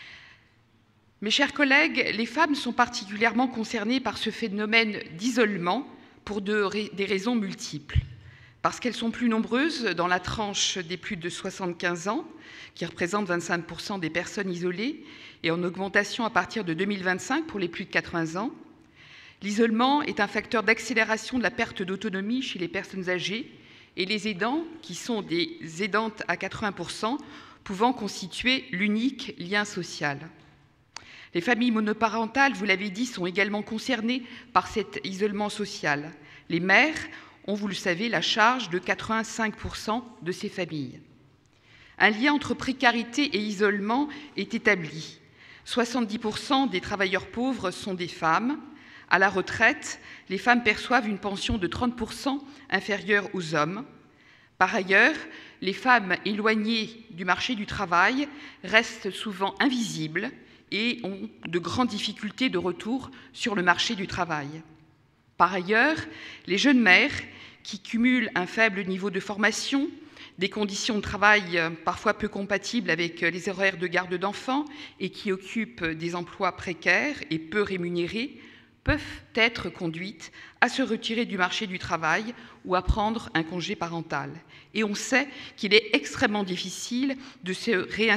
Mes chers collègues, les femmes sont particulièrement concernées par ce phénomène d'isolement pour des raisons multiples. Parce qu'elles sont plus nombreuses dans la tranche des plus de 75 ans, qui représente 25% des personnes isolées, et en augmentation à partir de 2025 pour les plus de 80 ans. L'isolement est un facteur d'accélération de la perte d'autonomie chez les personnes âgées, et les aidants, qui sont des aidantes à 80%, pouvant constituer l'unique lien social. Les familles monoparentales, vous l'avez dit, sont également concernées par cet isolement social. Les mères ont, vous le savez, la charge de 85% de ces familles. Un lien entre précarité et isolement est établi. 70% des travailleurs pauvres sont des femmes. À la retraite, les femmes perçoivent une pension de 30% inférieure aux hommes. Par ailleurs, les femmes éloignées du marché du travail restent souvent invisibles et ont de grandes difficultés de retour sur le marché du travail. Par ailleurs, les jeunes mères qui cumulent un faible niveau de formation, des conditions de travail parfois peu compatibles avec les horaires de garde d'enfants et qui occupent des emplois précaires et peu rémunérés, peuvent être conduites à se retirer du marché du travail ou à prendre un congé parental. Et on sait qu'il est extrêmement difficile de se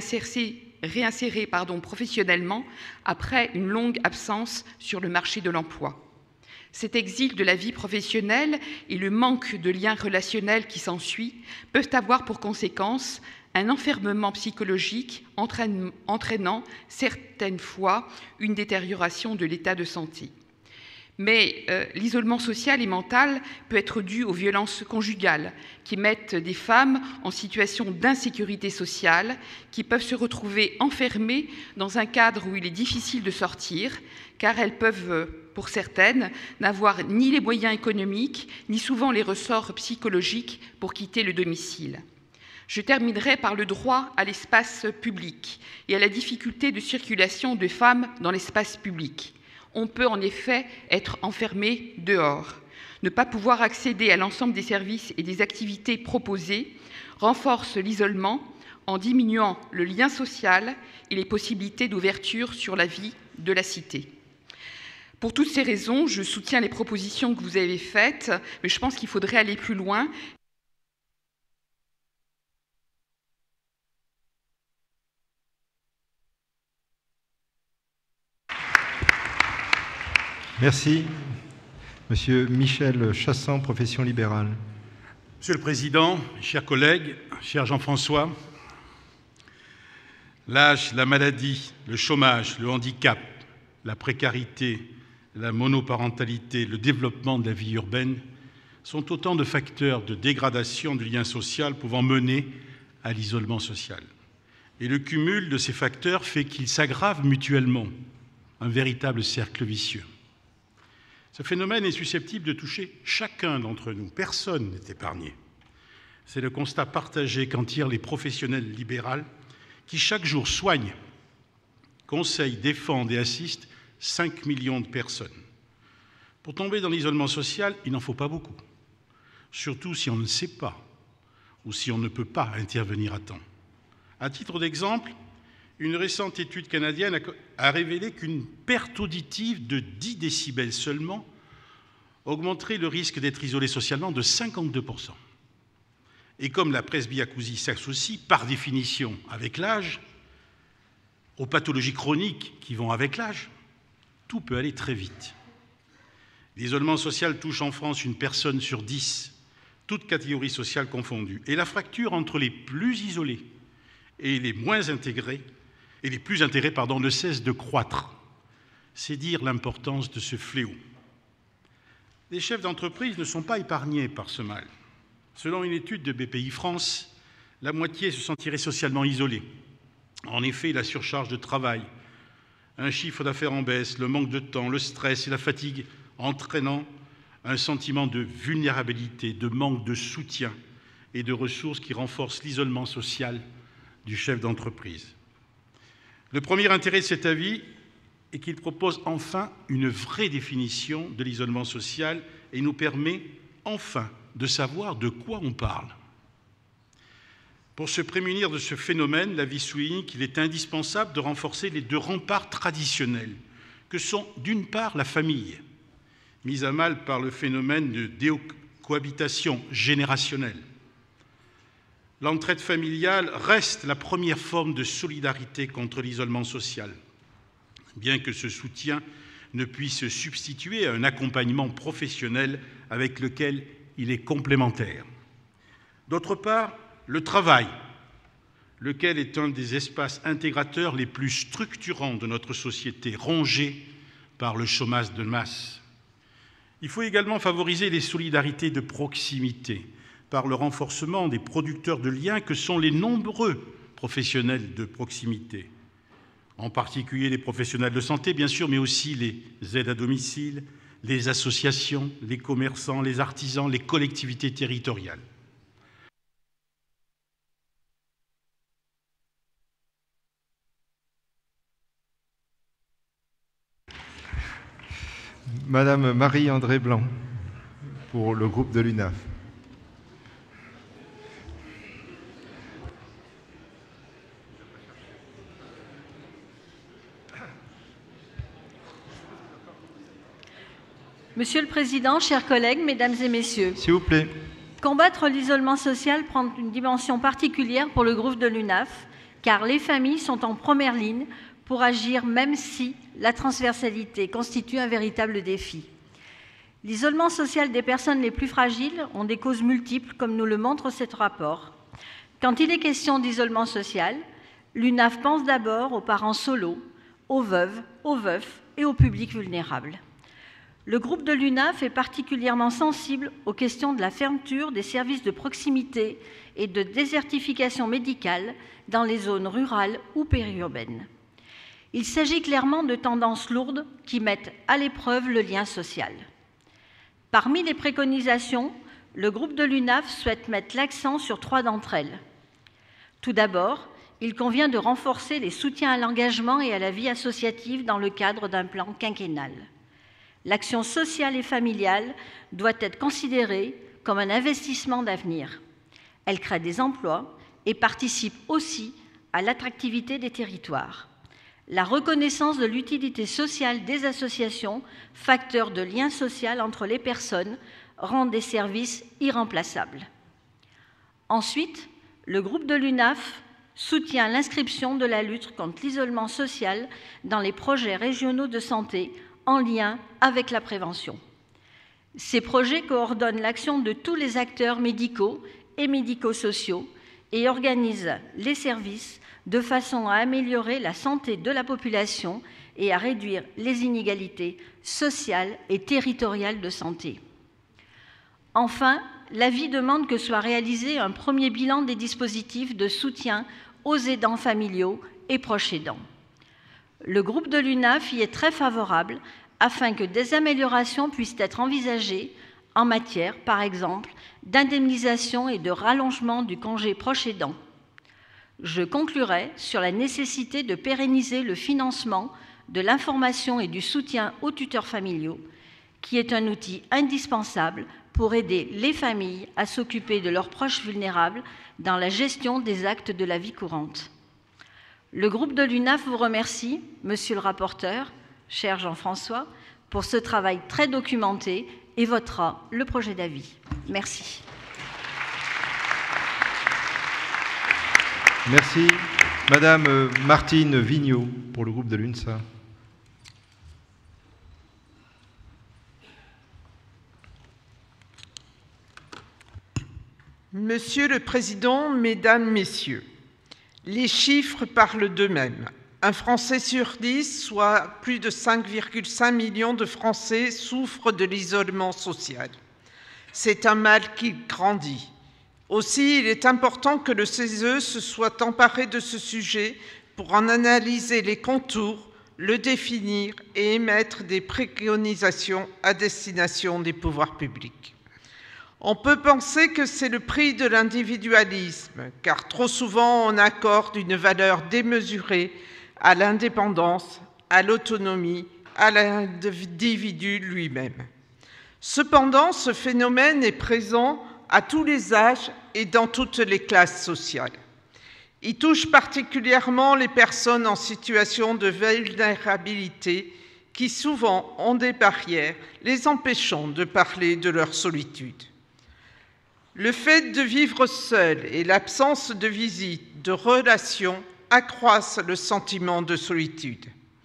réinsérer professionnellement après une longue absence sur le marché de l'emploi. Cet exil de la vie professionnelle et le manque de lien relationnel qui s'ensuit peuvent avoir pour conséquence un enfermement psychologique entraînant certaines fois une détérioration de l'état de santé. Mais l'isolement social et mental peut être dû aux violences conjugales qui mettent des femmes en situation d'insécurité sociale, qui peuvent se retrouver enfermées dans un cadre où il est difficile de sortir, car elles peuvent, pour certaines, n'avoir ni les moyens économiques, ni souvent les ressorts psychologiques pour quitter le domicile. Je terminerai par le droit à l'espace public et à la difficulté de circulation de femmes dans l'espace public. On peut en effet être enfermé dehors. Ne pas pouvoir accéder à l'ensemble des services et des activités proposées renforce l'isolement en diminuant le lien social et les possibilités d'ouverture sur la vie de la cité. Pour toutes ces raisons, je soutiens les propositions que vous avez faites, mais je pense qu'il faudrait aller plus loin. Merci. Monsieur Michel Chassan, profession libérale. Monsieur le Président, chers collègues, cher Jean-François, l'âge, la maladie, le chômage, le handicap, la précarité, la monoparentalité, le développement de la vie urbaine sont autant de facteurs de dégradation du lien social pouvant mener à l'isolement social. Et le cumul de ces facteurs fait qu'ils s'aggravent mutuellement, un véritable cercle vicieux. Ce phénomène est susceptible de toucher chacun d'entre nous. Personne n'est épargné. C'est le constat partagé qu'en tirent les professionnels libéraux qui, chaque jour, soignent, conseillent, défendent et assistent 5 millions de personnes. Pour tomber dans l'isolement social, il n'en faut pas beaucoup. surtout si on ne sait pas ou si on ne peut pas intervenir à temps. À titre d'exemple, une récente étude canadienne a révélé qu'une perte auditive de 10 décibels seulement augmenterait le risque d'être isolé socialement de 52%. Et comme la presbyacousie s'associe par définition avec l'âge, aux pathologies chroniques qui vont avec l'âge, tout peut aller très vite. L'isolement social touche en France une personne sur 10, toutes catégories sociales confondues. Et la fracture entre les plus isolés et les moins intégrés, et les plus intégrés, ne cesse de croître. C'est dire l'importance de ce fléau. Les chefs d'entreprise ne sont pas épargnés par ce mal. Selon une étude de BPI France, la moitié se sentirait socialement isolée. En effet, la surcharge de travail, un chiffre d'affaires en baisse, le manque de temps, le stress et la fatigue entraînant un sentiment de vulnérabilité, de manque de soutien et de ressources qui renforcent l'isolement social du chef d'entreprise. Le premier intérêt de cet avis est qu'il propose enfin une vraie définition de l'isolement social et nous permet enfin de savoir de quoi on parle. Pour se prémunir de ce phénomène, l'avis souligne qu'il est indispensable de renforcer les deux remparts traditionnels, que sont d'une part la famille, mise à mal par le phénomène de décohabitation générationnelle. L'entraide familiale reste la première forme de solidarité contre l'isolement social, bien que ce soutien ne puisse se substituer à un accompagnement professionnel avec lequel il est complémentaire. D'autre part, le travail, lequel est un des espaces intégrateurs les plus structurants de notre société, rongé par le chômage de masse. Il faut également favoriser les solidarités de proximité par le renforcement des producteurs de liens que sont les nombreux professionnels de proximité, en particulier les professionnels de santé, bien sûr, mais aussi les aides à domicile, les associations, les commerçants, les artisans, les collectivités territoriales. Madame Marie-André Blanc, pour le groupe de l'UNAF. Monsieur le Président, chers collègues, Mesdames et Messieurs. S'il vous plaît. Combattre l'isolement social prend une dimension particulière pour le groupe de l'UNAF, car les familles sont en première ligne pour agir, même si la transversalité constitue un véritable défi. L'isolement social des personnes les plus fragiles ont des causes multiples, comme nous le montre ce rapport. Quand il est question d'isolement social, l'UNAF pense d'abord aux parents solos, aux veuves, aux veufs et aux publics vulnérables. Le groupe de l'UNAF est particulièrement sensible aux questions de la fermeture des services de proximité et de désertification médicale dans les zones rurales ou périurbaines. Il s'agit clairement de tendances lourdes qui mettent à l'épreuve le lien social. Parmi les préconisations, le groupe de l'UNAF souhaite mettre l'accent sur 3 d'entre elles. Tout d'abord, il convient de renforcer les soutiens à l'engagement et à la vie associative dans le cadre d'un plan quinquennal. L'action sociale et familiale doit être considérée comme un investissement d'avenir. Elle crée des emplois et participe aussi à l'attractivité des territoires. La reconnaissance de l'utilité sociale des associations, facteur de lien social entre les personnes, rend des services irremplaçables. Ensuite, le groupe de l'UNAF soutient l'inscription de la lutte contre l'isolement social dans les projets régionaux de santé en lien avec la prévention. Ces projets coordonnent l'action de tous les acteurs médicaux et médico-sociaux et organisent les services de façon à améliorer la santé de la population et à réduire les inégalités sociales et territoriales de santé. Enfin, l'avis demande que soit réalisé un premier bilan des dispositifs de soutien aux aidants familiaux et proches aidants. Le groupe de l'UNAF y est très favorable afin que des améliorations puissent être envisagées en matière, par exemple, d'indemnisation et de rallongement du congé proche aidant. Je conclurai sur la nécessité de pérenniser le financement de l'information et du soutien aux tuteurs familiaux, qui est un outil indispensable pour aider les familles à s'occuper de leurs proches vulnérables dans la gestion des actes de la vie courante. Le groupe de l'UNAF vous remercie, monsieur le rapporteur, cher Jean-François, pour ce travail très documenté et votera le projet d'avis. Merci. Merci. Madame Martine Vigneault, pour le groupe de l'UNSA. Monsieur le Président, Mesdames, Messieurs, les chiffres parlent d'eux-mêmes. Un Français sur 10, soit plus de 5,5 millions de Français, souffrent de l'isolement social. C'est un mal qui grandit. Aussi, il est important que le CESE se soit emparé de ce sujet pour en analyser les contours, le définir et émettre des préconisations à destination des pouvoirs publics. On peut penser que c'est le prix de l'individualisme, car trop souvent on accorde une valeur démesurée à l'indépendance, à l'autonomie, à l'individu lui-même. Cependant, ce phénomène est présent à tous les âges et dans toutes les classes sociales. Il touche particulièrement les personnes en situation de vulnérabilité qui souvent ont des barrières les empêchant de parler de leur solitude. Le fait de vivre seul et l'absence de visite, de relations accroissent le sentiment de solitude.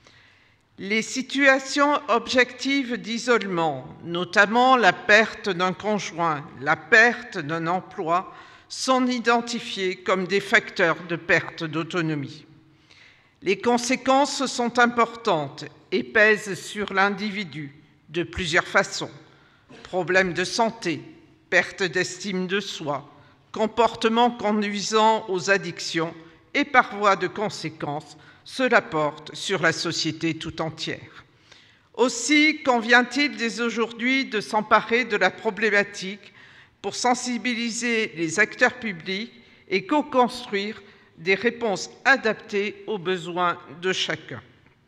Les situations objectives d'isolement, notamment la perte d'un conjoint, la perte d'un emploi, sont identifiées comme des facteurs de perte d'autonomie. Les conséquences sont importantes et pèsent sur l'individu de plusieurs façons. Problèmes de santé, perte d'estime de soi, comportements conduisant aux addictions et par voie de conséquence, cela porte sur la société tout entière. Aussi, convient-il dès aujourd'hui de s'emparer de la problématique pour sensibiliser les acteurs publics et co-construire des réponses adaptées aux besoins de chacun.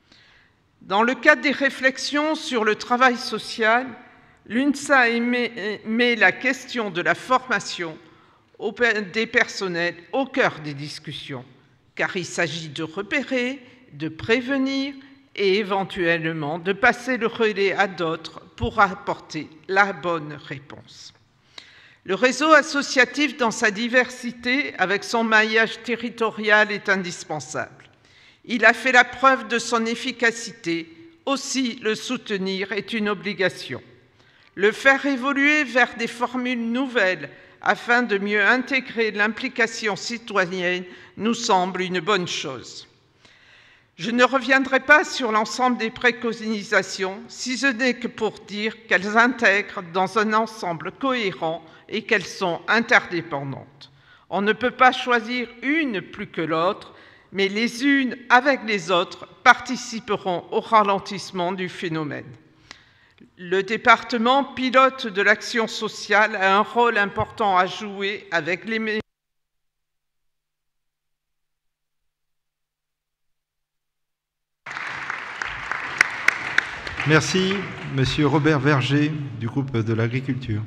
Dans le cadre des réflexions sur le travail social, l'UNSA met la question de la formation des personnels au cœur des discussions, car il s'agit de repérer, de prévenir et éventuellement de passer le relais à d'autres pour apporter la bonne réponse. Le réseau associatif dans sa diversité, avec son maillage territorial, est indispensable. Il a fait la preuve de son efficacité, aussi le soutenir est une obligation. Le faire évoluer vers des formules nouvelles afin de mieux intégrer l'implication citoyenne nous semble une bonne chose. Je ne reviendrai pas sur l'ensemble des préconisations, si ce n'est que pour dire qu'elles intègrent dans un ensemble cohérent et qu'elles sont interdépendantes. On ne peut pas choisir une plus que l'autre, mais les unes avec les autres participeront au ralentissement du phénomène. Le département pilote de l'action sociale a un rôle important à jouer avec les Merci, Monsieur Robert Verger, du groupe de l'agriculture.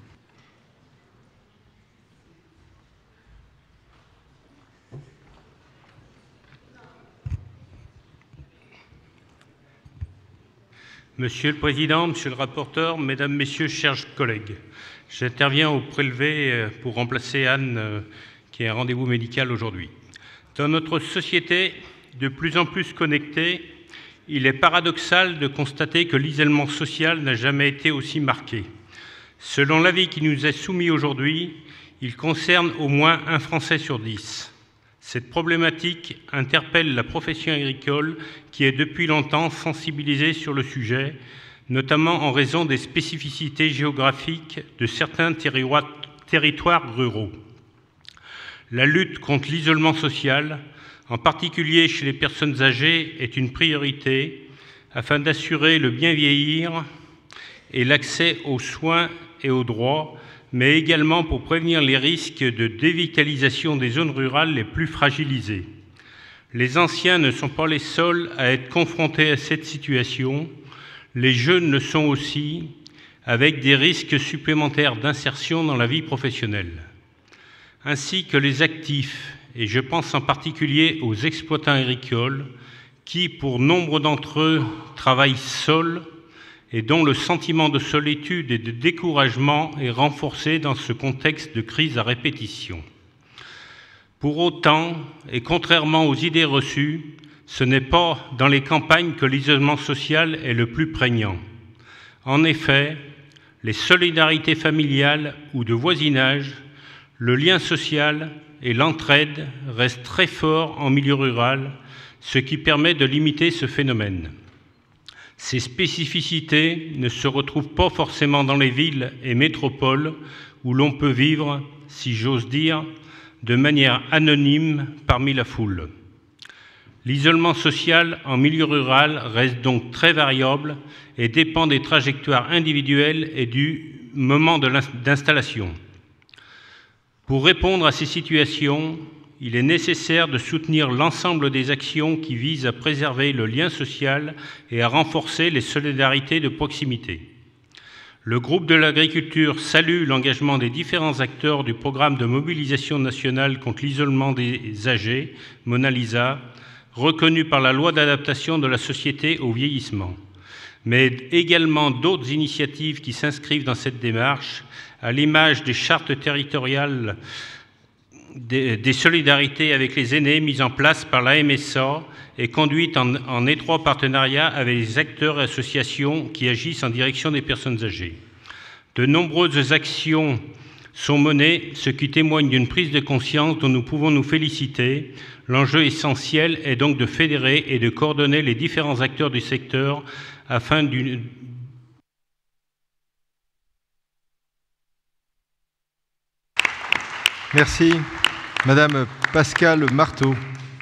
Monsieur le Président, Monsieur le rapporteur, Mesdames, Messieurs, chers collègues, j'interviens au prélevé pour remplacer Anne, qui a un rendez-vous médical aujourd'hui. Dans notre société de plus en plus connectée, il est paradoxal de constater que l'isolement social n'a jamais été aussi marqué. Selon l'avis qui nous est soumis aujourd'hui, il concerne au moins un Français sur 10. Cette problématique interpelle la profession agricole qui est depuis longtemps sensibilisée sur le sujet, notamment en raison des spécificités géographiques de certains territoires ruraux. La lutte contre l'isolement social, en particulier chez les personnes âgées, est une priorité afin d'assurer le bien vieillir et l'accès aux soins et aux droits, mais également pour prévenir les risques de dévitalisation des zones rurales les plus fragilisées. Les anciens ne sont pas les seuls à être confrontés à cette situation, les jeunes le sont aussi, avec des risques supplémentaires d'insertion dans la vie professionnelle, ainsi que les actifs, et je pense en particulier aux exploitants agricoles, qui, pour nombre d'entre eux, travaillent seuls et dont le sentiment de solitude et de découragement est renforcé dans ce contexte de crise à répétition. Pour autant, et contrairement aux idées reçues, ce n'est pas dans les campagnes que l'isolement social est le plus prégnant. En effet, les solidarités familiales ou de voisinage, le lien social et l'entraide restent très forts en milieu rural, ce qui permet de limiter ce phénomène. Ces spécificités ne se retrouvent pas forcément dans les villes et métropoles où l'on peut vivre, si j'ose dire, de manière anonyme parmi la foule. L'isolement social en milieu rural reste donc très variable et dépend des trajectoires individuelles et du moment d'installation. Pour répondre à ces situations, il est nécessaire de soutenir l'ensemble des actions qui visent à préserver le lien social et à renforcer les solidarités de proximité. Le groupe de l'agriculture salue l'engagement des différents acteurs du programme de mobilisation nationale contre l'isolement des âgés, Mona Lisa, reconnu par la loi d'adaptation de la société au vieillissement, mais également d'autres initiatives qui s'inscrivent dans cette démarche, à l'image des chartes territoriales des solidarités avec les aînés mises en place par la MSA et conduites en étroit partenariat avec les acteurs et associations qui agissent en direction des personnes âgées. De nombreuses actions sont menées, ce qui témoigne d'une prise de conscience dont nous pouvons nous féliciter. L'enjeu essentiel est donc de fédérer et de coordonner les différents acteurs du secteur afin d'une... Merci. Madame Pascale Marteau.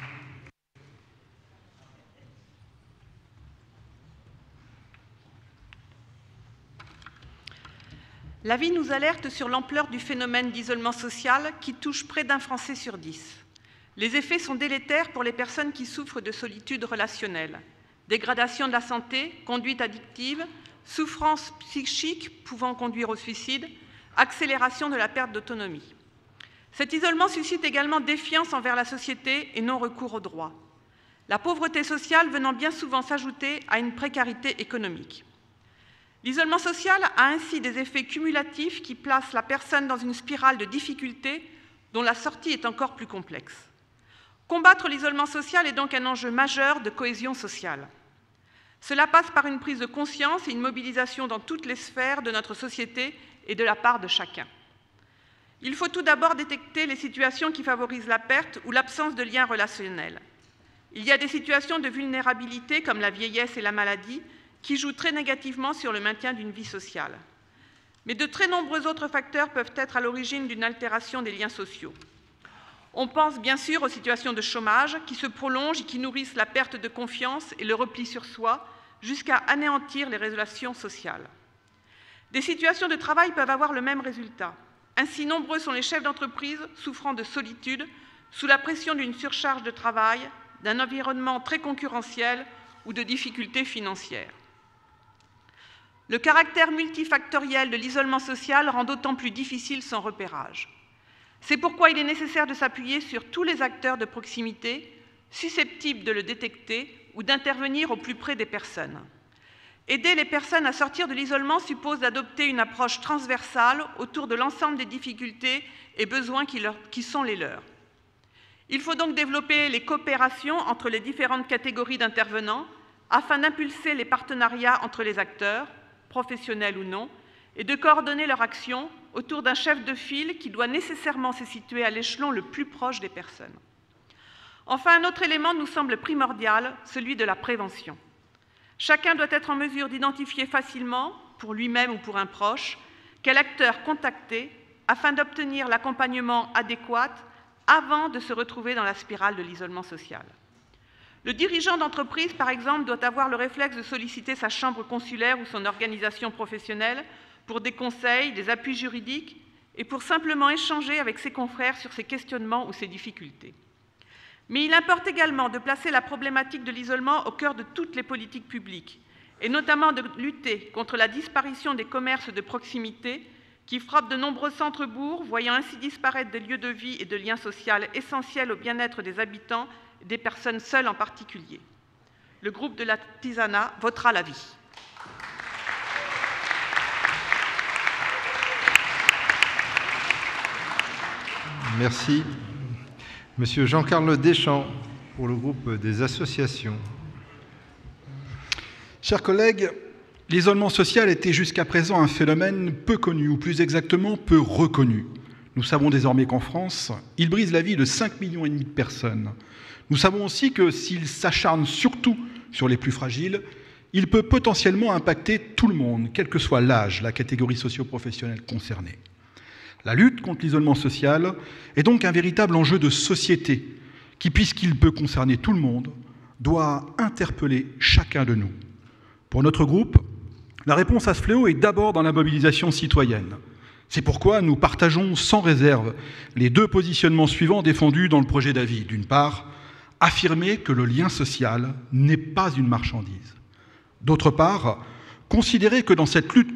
L'avis nous alerte sur l'ampleur du phénomène d'isolement social qui touche près d'un Français sur 10. Les effets sont délétères pour les personnes qui souffrent de solitude relationnelle. Dégradation de la santé, conduite addictive, souffrance psychique pouvant conduire au suicide, accélération de la perte d'autonomie. Cet isolement suscite également défiance envers la société et non-recours aux droits. La pauvreté sociale venant bien souvent s'ajouter à une précarité économique. L'isolement social a ainsi des effets cumulatifs qui placent la personne dans une spirale de difficultés dont la sortie est encore plus complexe. Combattre l'isolement social est donc un enjeu majeur de cohésion sociale. Cela passe par une prise de conscience et une mobilisation dans toutes les sphères de notre société et de la part de chacun. Il faut tout d'abord détecter les situations qui favorisent la perte ou l'absence de liens relationnels. Il y a des situations de vulnérabilité comme la vieillesse et la maladie qui jouent très négativement sur le maintien d'une vie sociale. Mais de très nombreux autres facteurs peuvent être à l'origine d'une altération des liens sociaux. On pense bien sûr aux situations de chômage qui se prolongent et qui nourrissent la perte de confiance et le repli sur soi jusqu'à anéantir les relations sociales. Des situations de travail peuvent avoir le même résultat. Ainsi, nombreux sont les chefs d'entreprise souffrant de solitude, sous la pression d'une surcharge de travail, d'un environnement très concurrentiel ou de difficultés financières. Le caractère multifactoriel de l'isolement social rend d'autant plus difficile son repérage. C'est pourquoi il est nécessaire de s'appuyer sur tous les acteurs de proximité susceptibles de le détecter ou d'intervenir au plus près des personnes. Aider les personnes à sortir de l'isolement suppose d'adopter une approche transversale autour de l'ensemble des difficultés et besoins qui sont les leurs. Il faut donc développer les coopérations entre les différentes catégories d'intervenants afin d'impulser les partenariats entre les acteurs, professionnels ou non, et de coordonner leur action autour d'un chef de file qui doit nécessairement se situer à l'échelon le plus proche des personnes. Enfin, un autre élément nous semble primordial, celui de la prévention. Chacun doit être en mesure d'identifier facilement, pour lui-même ou pour un proche, quel acteur contacter afin d'obtenir l'accompagnement adéquat avant de se retrouver dans la spirale de l'isolement social. Le dirigeant d'entreprise, par exemple, doit avoir le réflexe de solliciter sa chambre consulaire ou son organisation professionnelle pour des conseils, des appuis juridiques et pour simplement échanger avec ses confrères sur ses questionnements ou ses difficultés. Mais il importe également de placer la problématique de l'isolement au cœur de toutes les politiques publiques et notamment de lutter contre la disparition des commerces de proximité qui frappent de nombreux centres-bourgs, voyant ainsi disparaître des lieux de vie et de liens sociaux essentiels au bien-être des habitants et des personnes seules en particulier. Le groupe de l'artisanat votera l'avis. Merci. Monsieur Jean-Carl Deschamps, pour le groupe des associations. Chers collègues, l'isolement social était jusqu'à présent un phénomène peu connu, ou plus exactement peu reconnu. Nous savons désormais qu'en France, il brise la vie de 5,5 millions de personnes. Nous savons aussi que s'il s'acharne surtout sur les plus fragiles, il peut potentiellement impacter tout le monde, quel que soit l'âge, la catégorie socio-professionnelle concernée. La lutte contre l'isolement social est donc un véritable enjeu de société qui, puisqu'il peut concerner tout le monde, doit interpeller chacun de nous. Pour notre groupe, la réponse à ce fléau est d'abord dans la mobilisation citoyenne. C'est pourquoi nous partageons sans réserve les deux positionnements suivants défendus dans le projet d'avis. D'une part, affirmer que le lien social n'est pas une marchandise. D'autre part, considérer que dans cette lutte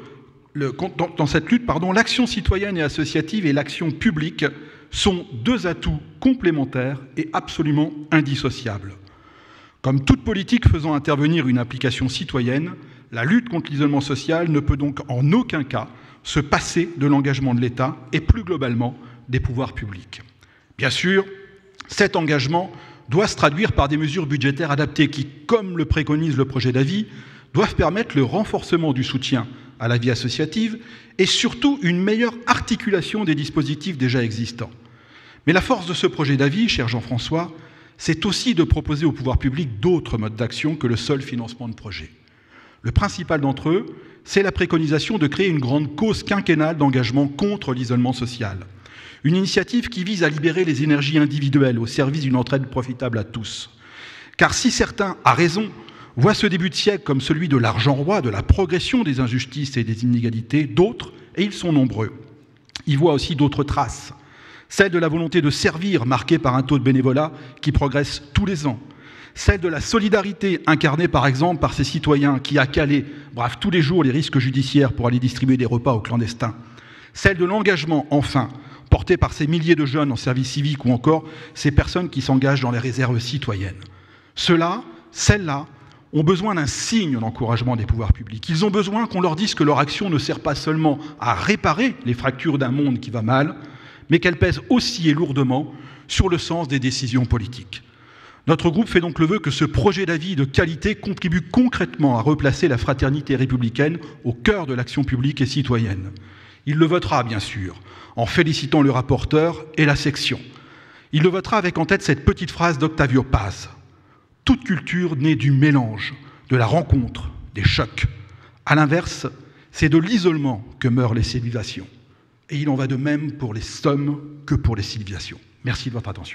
l'action citoyenne et associative et l'action publique sont deux atouts complémentaires et absolument indissociables. Comme toute politique faisant intervenir une implication citoyenne, la lutte contre l'isolement social ne peut donc en aucun cas se passer de l'engagement de l'État et plus globalement des pouvoirs publics. Bien sûr, cet engagement doit se traduire par des mesures budgétaires adaptées qui, comme le préconise le projet d'avis, doivent permettre le renforcement du soutien à la vie associative et surtout une meilleure articulation des dispositifs déjà existants. Mais la force de ce projet d'avis, cher Jean-François, c'est aussi de proposer au pouvoir public d'autres modes d'action que le seul financement de projets. Le principal d'entre eux, c'est la préconisation de créer une grande cause quinquennale d'engagement contre l'isolement social. Une initiative qui vise à libérer les énergies individuelles au service d'une entraide profitable à tous. Car si certains, à raison, voient ce début de siècle comme celui de l'argent roi, de la progression des injustices et des inégalités, d'autres, et ils sont nombreux, y voient aussi d'autres traces. Celle de la volonté de servir, marquée par un taux de bénévolat qui progresse tous les ans. Celle de la solidarité, incarnée par exemple par ces citoyens qui, à Calais, bravent tous les jours les risques judiciaires pour aller distribuer des repas aux clandestins. Celle de l'engagement, enfin, porté par ces milliers de jeunes en service civique ou encore ces personnes qui s'engagent dans les réserves citoyennes. Ceux-là, celles-là, ont besoin d'un signe d'encouragement des pouvoirs publics. Ils ont besoin qu'on leur dise que leur action ne sert pas seulement à réparer les fractures d'un monde qui va mal, mais qu'elle pèse aussi et lourdement sur le sens des décisions politiques. Notre groupe fait donc le vœu que ce projet d'avis de qualité contribue concrètement à replacer la fraternité républicaine au cœur de l'action publique et citoyenne. Il le votera, bien sûr, en félicitant le rapporteur et la section. Il le votera avec en tête cette petite phrase d'Octavio Paz. « Toute culture naît du mélange, de la rencontre, des chocs. À l'inverse, c'est de l'isolement que meurent les civilisations. Et il en va de même pour les sommes que pour les civilisations. » Merci de votre attention.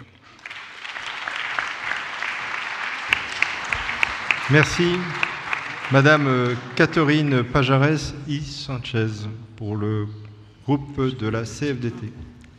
Merci. Madame Catherine Pajares y Sanchez, pour le groupe de la CFDT.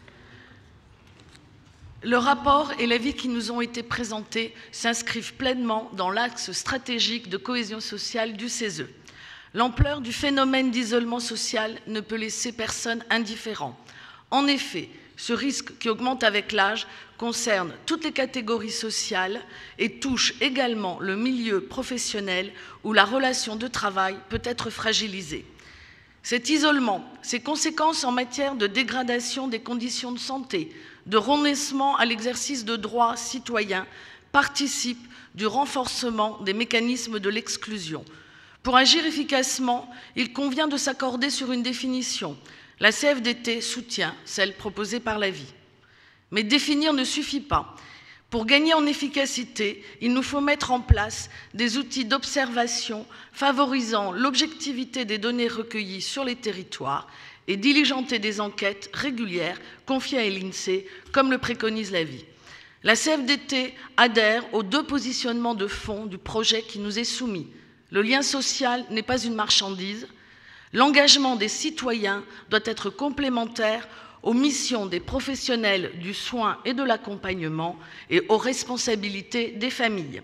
Le rapport et l'avis qui nous ont été présentés s'inscrivent pleinement dans l'axe stratégique de cohésion sociale du CESE. L'ampleur du phénomène d'isolement social ne peut laisser personne indifférent. En effet, ce risque qui augmente avec l'âge concerne toutes les catégories sociales et touche également le milieu professionnel où la relation de travail peut être fragilisée. Cet isolement, ses conséquences en matière de dégradation des conditions de santé, de renoncement à l'exercice de droits citoyens, participent du renforcement des mécanismes de l'exclusion. Pour agir efficacement, il convient de s'accorder sur une définition. La CFDT soutient celle proposée par l'avis. Mais définir ne suffit pas. Pour gagner en efficacité, il nous faut mettre en place des outils d'observation favorisant l'objectivité des données recueillies sur les territoires et diligenter des enquêtes régulières confiées à l'INSEE, comme le préconise l'avis. La CFDT adhère aux deux positionnements de fond du projet qui nous est soumis. Le lien social n'est pas une marchandise. L'engagement des citoyens doit être complémentaire aux missions des professionnels du soin et de l'accompagnement et aux responsabilités des familles.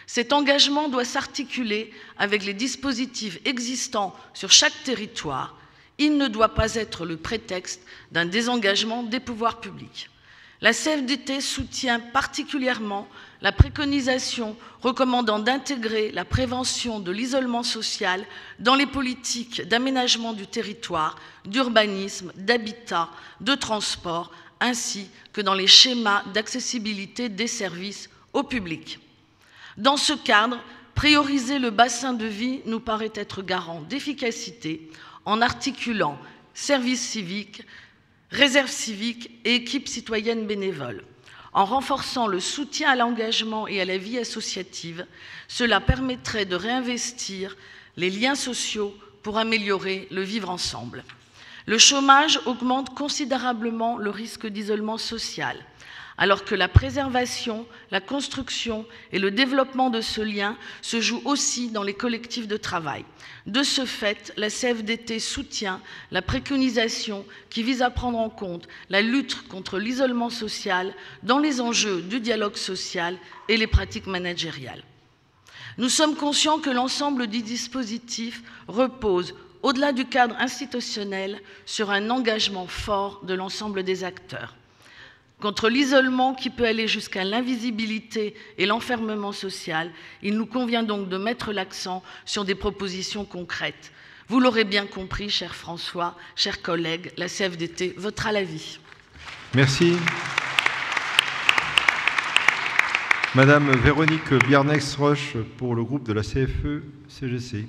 Cet engagement doit s'articuler avec les dispositifs existants sur chaque territoire. Il ne doit pas être le prétexte d'un désengagement des pouvoirs publics. La CFDT soutient particulièrement la préconisation recommandant d'intégrer la prévention de l'isolement social dans les politiques d'aménagement du territoire, d'urbanisme, d'habitat, de transport, ainsi que dans les schémas d'accessibilité des services au public. Dans ce cadre, prioriser le bassin de vie nous paraît être garant d'efficacité en articulant services civiques, réserves civiques et équipes citoyennes bénévoles. En renforçant le soutien à l'engagement et à la vie associative, cela permettrait de réinvestir les liens sociaux pour améliorer le vivre ensemble. Le chômage augmente considérablement le risque d'isolement social, alors que la préservation, la construction et le développement de ce lien se jouent aussi dans les collectifs de travail. De ce fait, la CFDT soutient la préconisation qui vise à prendre en compte la lutte contre l'isolement social dans les enjeux du dialogue social et les pratiques managériales. Nous sommes conscients que l'ensemble du dispositif repose, au-delà du cadre institutionnel, sur un engagement fort de l'ensemble des acteurs. Contre l'isolement qui peut aller jusqu'à l'invisibilité et l'enfermement social, il nous convient donc de mettre l'accent sur des propositions concrètes. Vous l'aurez bien compris, cher François, chers collègues, la CFDT votera l'avis. Merci. Madame Véronique Biarnex-Roche pour le groupe de la CFE-CGC.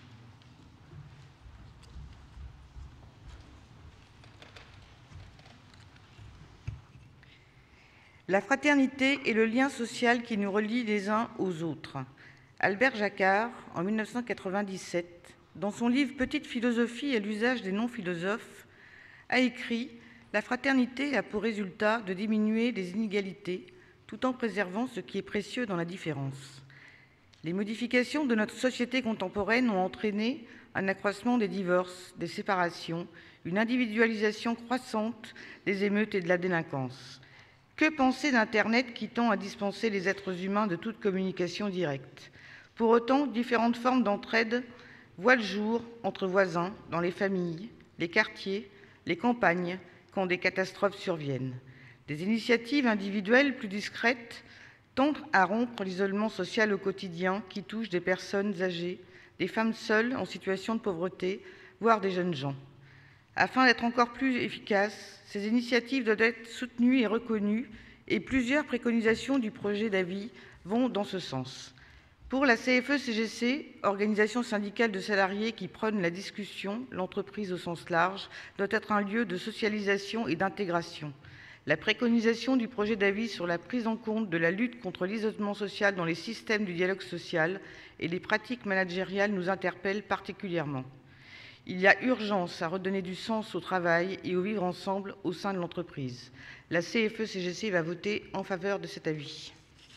La fraternité est le lien social qui nous relie les uns aux autres. Albert Jacquard, en 1997, dans son livre « Petite philosophie à l'usage des non-philosophes », a écrit « La fraternité a pour résultat de diminuer les inégalités tout en préservant ce qui est précieux dans la différence. Les modifications de notre société contemporaine ont entraîné un accroissement des divorces, des séparations, une individualisation croissante des émeutes et de la délinquance. Que penser d'Internet qui tend à dispenser les êtres humains de toute communication directe? Pour autant, différentes formes d'entraide voient le jour entre voisins, dans les familles, les quartiers, les campagnes, quand des catastrophes surviennent. Des initiatives individuelles plus discrètes tendent à rompre l'isolement social au quotidien qui touche des personnes âgées, des femmes seules en situation de pauvreté, voire des jeunes gens. Afin d'être encore plus efficaces, ces initiatives doivent être soutenues et reconnues, et plusieurs préconisations du projet d'avis vont dans ce sens. Pour la CFE-CGC, organisation syndicale de salariés qui prône la discussion, l'entreprise au sens large doit être un lieu de socialisation et d'intégration. La préconisation du projet d'avis sur la prise en compte de la lutte contre l'isolement social dans les systèmes du dialogue social et les pratiques managériales nous interpelle particulièrement. Il y a urgence à redonner du sens au travail et au vivre ensemble au sein de l'entreprise. La CFE-CGC va voter en faveur de cet avis.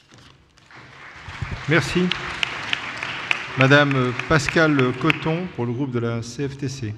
Merci. Madame Pascale Coton pour le groupe de la CFTC.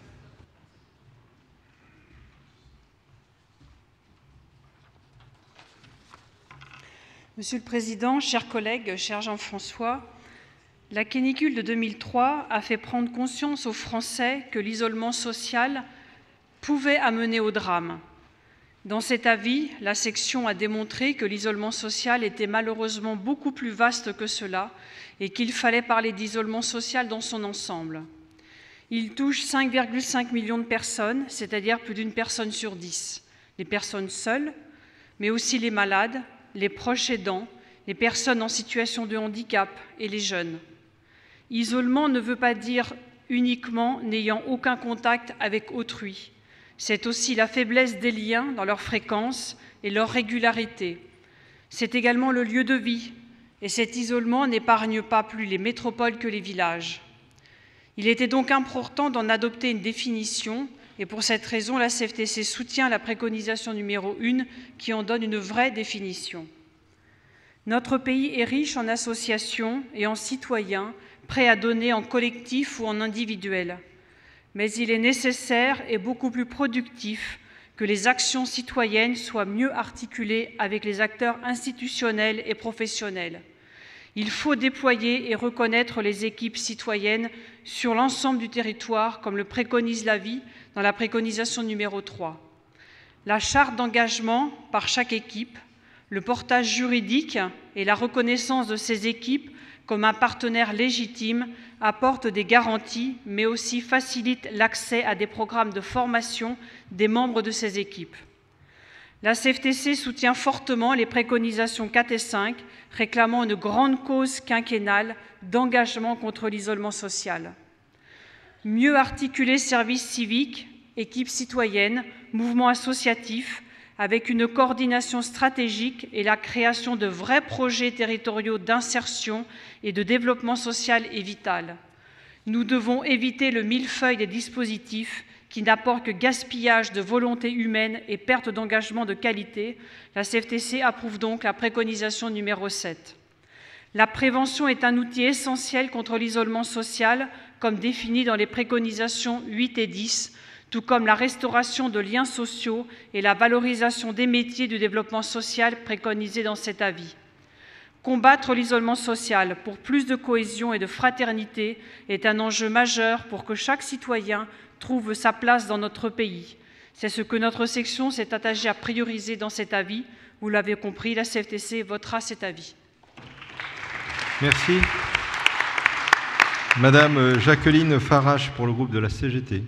Monsieur le Président, chers collègues, cher Jean-François, la canicule de 2003 a fait prendre conscience aux Français que l'isolement social pouvait amener au drame. Dans cet avis, la section a démontré que l'isolement social était malheureusement beaucoup plus vaste que cela et qu'il fallait parler d'isolement social dans son ensemble. Il touche 5,5 millions de personnes, c'est-à-dire plus d'une personne sur 10. Les personnes seules, mais aussi les malades, les proches aidants, les personnes en situation de handicap et les jeunes. Isolement ne veut pas dire uniquement n'ayant aucun contact avec autrui. C'est aussi la faiblesse des liens dans leur fréquence et leur régularité. C'est également le lieu de vie, et cet isolement n'épargne pas plus les métropoles que les villages. Il était donc important d'en adopter une définition, et pour cette raison, la CFTC soutient la préconisation numéro 1 qui en donne une vraie définition. Notre pays est riche en associations et en citoyens prêts à donner en collectif ou en individuel. Mais il est nécessaire et beaucoup plus productif que les actions citoyennes soient mieux articulées avec les acteurs institutionnels et professionnels. Il faut déployer et reconnaître les équipes citoyennes sur l'ensemble du territoire, comme le préconise l'avis dans la préconisation numéro 3. La charte d'engagement par chaque équipe, le portage juridique et la reconnaissance de ces équipes comme un partenaire légitime apportent des garanties, mais aussi facilitent l'accès à des programmes de formation des membres de ces équipes. La CFTC soutient fortement les préconisations 4 et 5, réclamant une grande cause quinquennale d'engagement contre l'isolement social. Mieux articuler services civiques, équipes citoyennes, mouvements associatifs, avec une coordination stratégique et la création de vrais projets territoriaux d'insertion et de développement social est vitale. Nous devons éviter le millefeuille des dispositifs qui n'apportent que gaspillage de volonté humaine et perte d'engagement de qualité. La CFTC approuve donc la préconisation numéro 7. La prévention est un outil essentiel contre l'isolement social, comme défini dans les préconisations 8 et 10, tout comme la restauration de liens sociaux et la valorisation des métiers du développement social préconisés dans cet avis. Combattre l'isolement social pour plus de cohésion et de fraternité est un enjeu majeur pour que chaque citoyen trouve sa place dans notre pays. C'est ce que notre section s'est attachée à prioriser dans cet avis. Vous l'avez compris, la CFTC votera cet avis. Merci. Madame Jacqueline Farache pour le groupe de la CGT.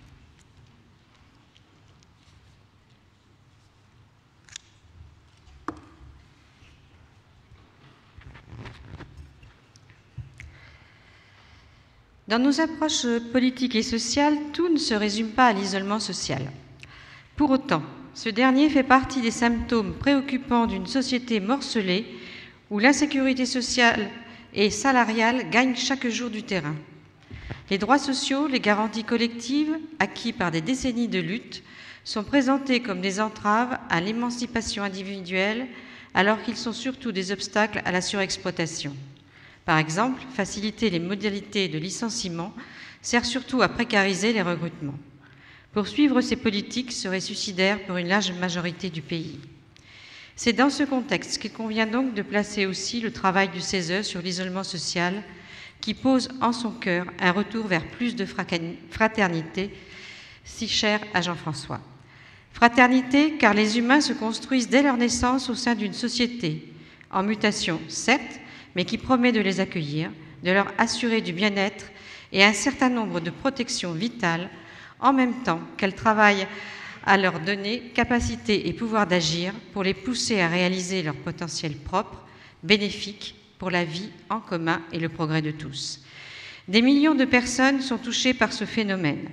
Dans nos approches politiques et sociales, tout ne se résume pas à l'isolement social. Pour autant, ce dernier fait partie des symptômes préoccupants d'une société morcelée où l'insécurité sociale et salariale gagnent chaque jour du terrain. Les droits sociaux, les garanties collectives, acquis par des décennies de lutte, sont présentés comme des entraves à l'émancipation individuelle, alors qu'ils sont surtout des obstacles à la surexploitation. Par exemple, faciliter les modalités de licenciement sert surtout à précariser les recrutements. Poursuivre ces politiques serait suicidaire pour une large majorité du pays. C'est dans ce contexte qu'il convient donc de placer aussi le travail du CESE sur l'isolement social, qui pose en son cœur un retour vers plus de fraternité, si cher à Jean-François. Fraternité, car les humains se construisent dès leur naissance au sein d'une société, en mutation certes, mais qui promet de les accueillir, de leur assurer du bien-être et un certain nombre de protections vitales, en même temps qu'elle travaille à leur donner capacité et pouvoir d'agir pour les pousser à réaliser leur potentiel propre, bénéfique pour la vie en commun et le progrès de tous. Des millions de personnes sont touchées par ce phénomène.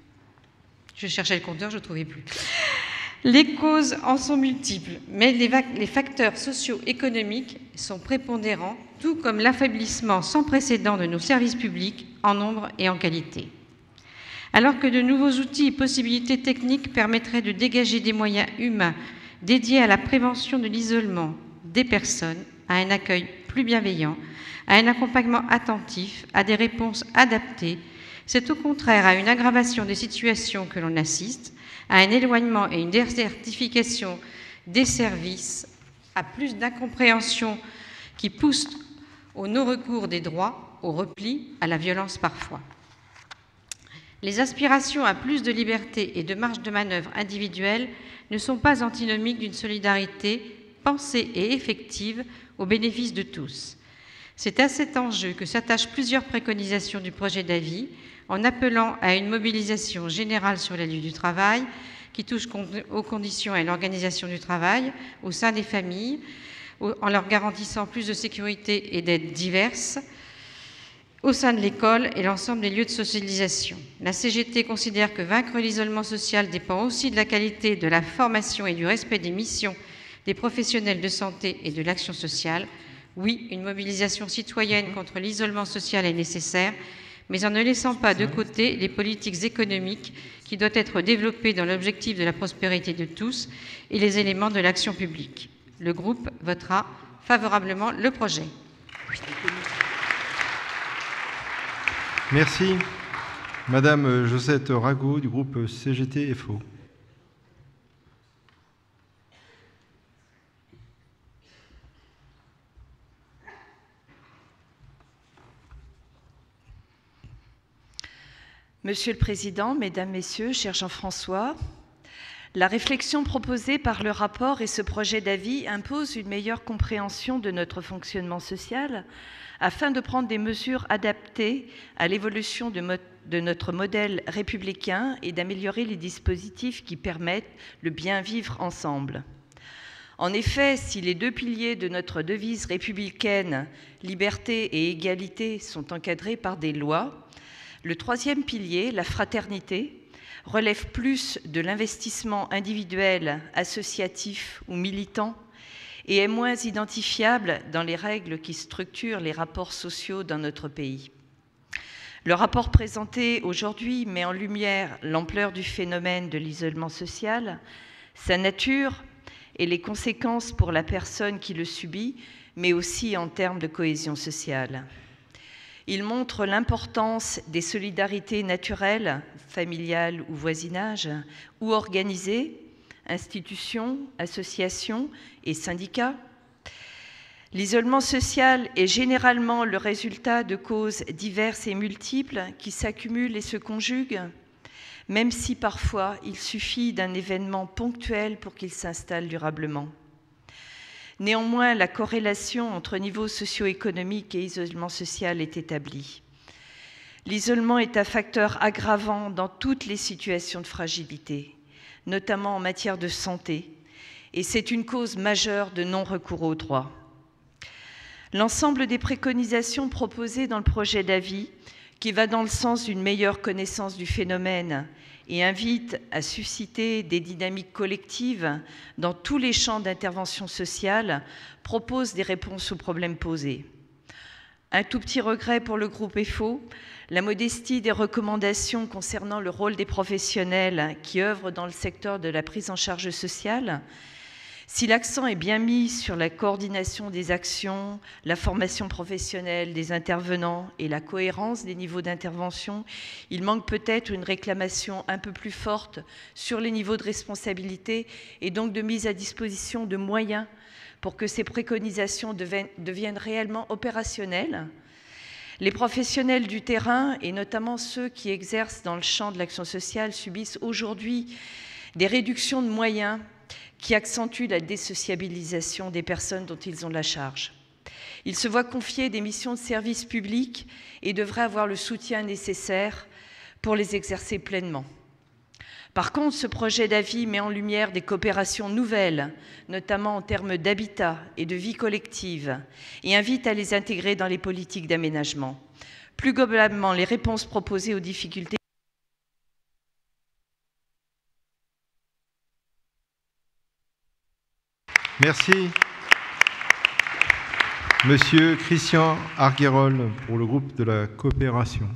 Je cherchais le compteur, je ne trouvais plus. Les causes en sont multiples, mais les facteurs socio-économiques sont prépondérants, tout comme l'affaiblissement sans précédent de nos services publics en nombre et en qualité. Alors que de nouveaux outils et possibilités techniques permettraient de dégager des moyens humains dédiés à la prévention de l'isolement des personnes, à un accueil plus bienveillant, à un accompagnement attentif, à des réponses adaptées, c'est au contraire à une aggravation des situations que l'on assiste, à un éloignement et une désertification des services, à plus d'incompréhension qui poussent au non-recours des droits, au repli, à la violence parfois. Les aspirations à plus de liberté et de marge de manœuvre individuelle ne sont pas antinomiques d'une solidarité pensée et effective au bénéfice de tous. C'est à cet enjeu que s'attachent plusieurs préconisations du projet d'avis, en appelant à une mobilisation générale sur les lieux du travail, qui touche aux conditions et l'organisation du travail au sein des familles, en leur garantissant plus de sécurité et d'aides diverses, au sein de l'école et l'ensemble des lieux de socialisation. La CGT considère que vaincre l'isolement social dépend aussi de la qualité de la formation et du respect des missions des professionnels de santé et de l'action sociale. Oui, une mobilisation citoyenne contre l'isolement social est nécessaire, mais en ne laissant pas de côté les politiques économiques qui doivent être développées dans l'objectif de la prospérité de tous et les éléments de l'action publique. Le groupe votera favorablement le projet. Merci. Madame Josette Rago du groupe CGT-FO. Monsieur le Président, Mesdames, Messieurs, cher Jean-François, la réflexion proposée par le rapport et ce projet d'avis impose une meilleure compréhension de notre fonctionnement social afin de prendre des mesures adaptées à l'évolution de notre modèle républicain et d'améliorer les dispositifs qui permettent le bien vivre ensemble. En effet, si les deux piliers de notre devise républicaine, liberté et égalité, sont encadrés par des lois, le troisième pilier, la fraternité, relève plus de l'investissement individuel, associatif ou militant et est moins identifiable dans les règles qui structurent les rapports sociaux dans notre pays. Le rapport présenté aujourd'hui met en lumière l'ampleur du phénomène de l'isolement social, sa nature et les conséquences pour la personne qui le subit, mais aussi en termes de cohésion sociale. Il montre l'importance des solidarités naturelles, familiales ou voisinage, ou organisées, institutions, associations et syndicats. L'isolement social est généralement le résultat de causes diverses et multiples qui s'accumulent et se conjuguent, même si parfois il suffit d'un événement ponctuel pour qu'il s'installe durablement. Néanmoins, la corrélation entre niveau socio-économique et isolement social est établie. L'isolement est un facteur aggravant dans toutes les situations de fragilité, notamment en matière de santé, et c'est une cause majeure de non-recours aux droits. L'ensemble des préconisations proposées dans le projet d'avis, qui va dans le sens d'une meilleure connaissance du phénomène et invite à susciter des dynamiques collectives dans tous les champs d'intervention sociale, propose des réponses aux problèmes posés. Un tout petit regret pour le groupe EFO, la modestie des recommandations concernant le rôle des professionnels qui œuvrent dans le secteur de la prise en charge sociale. Si l'accent est bien mis sur la coordination des actions, la formation professionnelle des intervenants et la cohérence des niveaux d'intervention, il manque peut-être une réclamation un peu plus forte sur les niveaux de responsabilité et donc de mise à disposition de moyens pour que ces préconisations deviennent réellement opérationnelles. Les professionnels du terrain, et notamment ceux qui exercent dans le champ de l'action sociale, subissent aujourd'hui des réductions de moyens qui accentuent la désociabilisation des personnes dont ils ont la charge. Ils se voient confier des missions de service public et devraient avoir le soutien nécessaire pour les exercer pleinement. Par contre, ce projet d'avis met en lumière des coopérations nouvelles, notamment en termes d'habitat et de vie collective, et invite à les intégrer dans les politiques d'aménagement. Plus globalement, les réponses proposées aux difficultés. Merci. Monsieur Christian Arguerol pour le groupe de la coopération.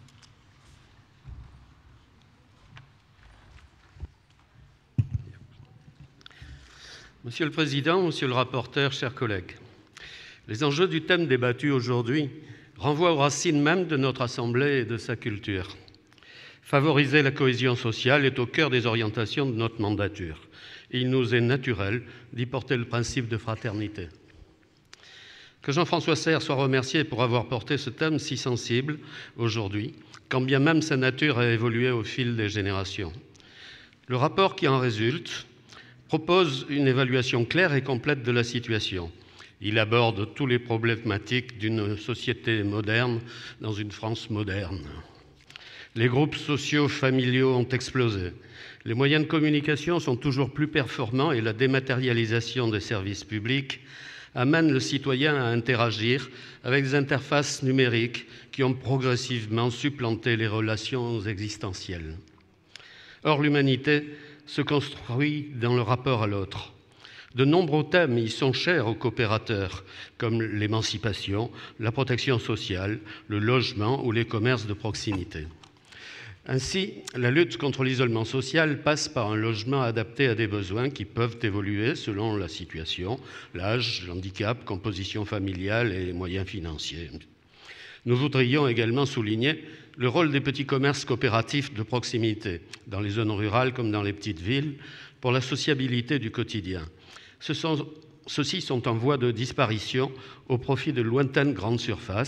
Monsieur le Président, Monsieur le rapporteur, chers collègues, les enjeux du thème débattu aujourd'hui renvoient aux racines même de notre Assemblée et de sa culture. Favoriser la cohésion sociale est au cœur des orientations de notre mandature. Et il nous est naturel d'y porter le principe de fraternité. Que Jean-François Serres soit remercié pour avoir porté ce thème si sensible aujourd'hui, quand bien même sa nature a évolué au fil des générations. Le rapport qui en résulte propose une évaluation claire et complète de la situation. Il aborde tous les problématiques d'une société moderne dans une France moderne. Les groupes sociaux familiaux ont explosé. Les moyens de communication sont toujours plus performants et la dématérialisation des services publics amène le citoyen à interagir avec des interfaces numériques qui ont progressivement supplanté les relations existentielles. Or, l'humanité se construit dans le rapport à l'autre. De nombreux thèmes y sont chers aux coopérateurs, comme l'émancipation, la protection sociale, le logement ou les commerces de proximité. Ainsi, la lutte contre l'isolement social passe par un logement adapté à des besoins qui peuvent évoluer selon la situation, l'âge, l'handicap, composition familiale et moyens financiers. Nous voudrions également souligner le rôle des petits commerces coopératifs de proximité, dans les zones rurales comme dans les petites villes, pour la sociabilité du quotidien. Ceux-ci sont en voie de disparition au profit de lointaines grandes surfaces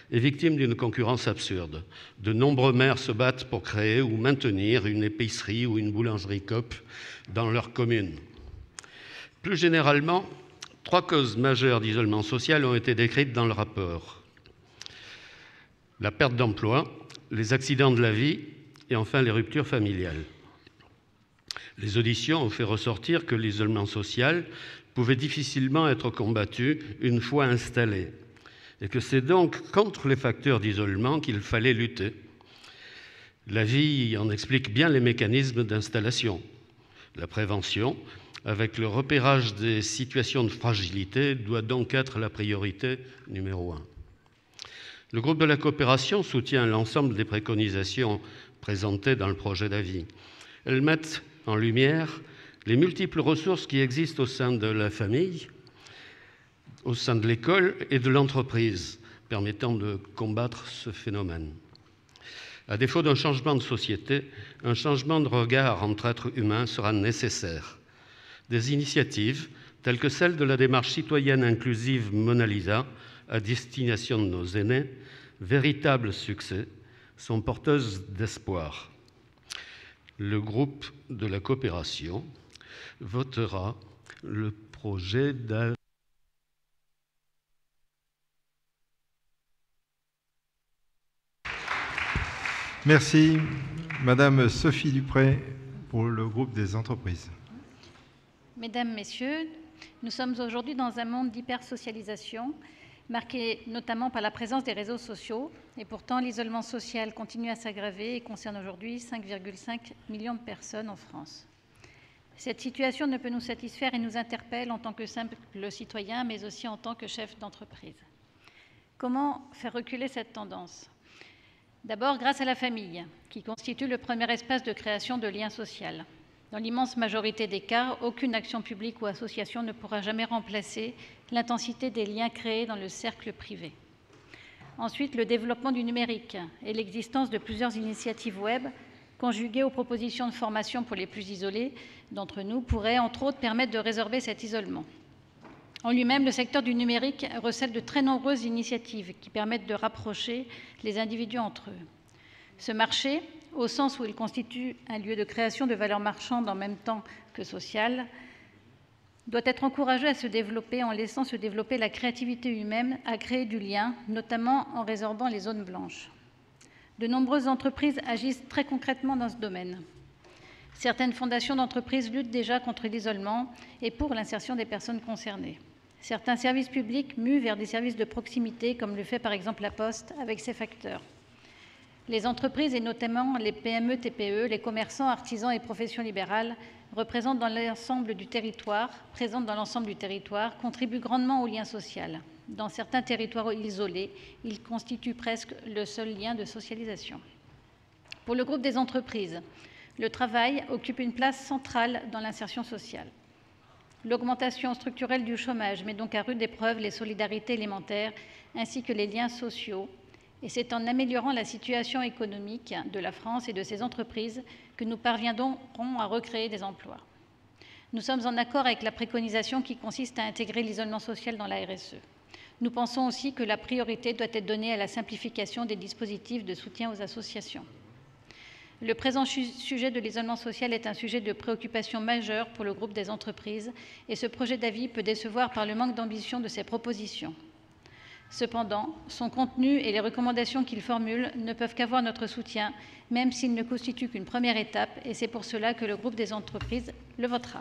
est victime d'une concurrence absurde. De nombreux maires se battent pour créer ou maintenir une épicerie ou une boulangerie Coop dans leur commune. Plus généralement, 3 causes majeures d'isolement social ont été décrites dans le rapport. La perte d'emploi, les accidents de la vie et enfin les ruptures familiales. Les auditions ont fait ressortir que l'isolement social pouvait difficilement être combattu une fois installé et que c'est donc contre les facteurs d'isolement qu'il fallait lutter. La vie en explique bien les mécanismes d'installation. La prévention, avec le repérage des situations de fragilité, doit donc être la priorité numéro 1. Le groupe de la coopération soutient l'ensemble des préconisations présentées dans le projet d'avis. Elles mettent en lumière les multiples ressources qui existent au sein de la famille, au sein de l'école et de l'entreprise, permettant de combattre ce phénomène. À défaut d'un changement de société, un changement de regard entre êtres humains sera nécessaire. Des initiatives, telles que celle de la démarche citoyenne inclusive Mona Lisa, à destination de nos aînés, véritable succès, sont porteuses d'espoir. Le groupe de la coopération votera le projet d'avis. Merci. Madame Sophie Dupré pour le groupe des entreprises. Mesdames, Messieurs, nous sommes aujourd'hui dans un monde d'hypersocialisation, marqué notamment par la présence des réseaux sociaux, et pourtant l'isolement social continue à s'aggraver et concerne aujourd'hui 5,5 millions de personnes en France. Cette situation ne peut nous satisfaire et nous interpelle en tant que simple citoyen, mais aussi en tant que chef d'entreprise. Comment faire reculer cette tendance ? D'abord grâce à la famille, qui constitue le premier espace de création de liens sociaux. Dans l'immense majorité des cas, aucune action publique ou association ne pourra jamais remplacer l'intensité des liens créés dans le cercle privé. Ensuite, le développement du numérique et l'existence de plusieurs initiatives web, conjuguées aux propositions de formation pour les plus isolés d'entre nous, pourraient, entre autres, permettre de résorber cet isolement. En lui-même, le secteur du numérique recèle de très nombreuses initiatives qui permettent de rapprocher les individus entre eux. Ce marché, au sens où il constitue un lieu de création de valeur marchande en même temps que sociale, doit être encouragé à se développer en laissant se développer la créativité humaine à créer du lien, notamment en résorbant les zones blanches. De nombreuses entreprises agissent très concrètement dans ce domaine. Certaines fondations d'entreprises luttent déjà contre l'isolement et pour l'insertion des personnes concernées. Certains services publics muent vers des services de proximité, comme le fait par exemple la Poste avec ses facteurs. Les entreprises, et notamment les PME, TPE, les commerçants, artisans et professions libérales, présentes dans l'ensemble du territoire, contribuent grandement au lien social. Dans certains territoires isolés, ils constituent presque le seul lien de socialisation. Pour le groupe des entreprises, le travail occupe une place centrale dans l'insertion sociale. L'augmentation structurelle du chômage met donc à rude épreuve les solidarités élémentaires ainsi que les liens sociaux. Et c'est en améliorant la situation économique de la France et de ses entreprises que nous parviendrons à recréer des emplois. Nous sommes en accord avec la préconisation qui consiste à intégrer l'isolement social dans la RSE. Nous pensons aussi que la priorité doit être donnée à la simplification des dispositifs de soutien aux associations. Le présent sujet de l'isolement social est un sujet de préoccupation majeure pour le groupe des entreprises et ce projet d'avis peut décevoir par le manque d'ambition de ses propositions. Cependant, son contenu et les recommandations qu'il formule ne peuvent qu'avoir notre soutien, même s'il ne constitue qu'une première étape, et c'est pour cela que le groupe des entreprises le votera.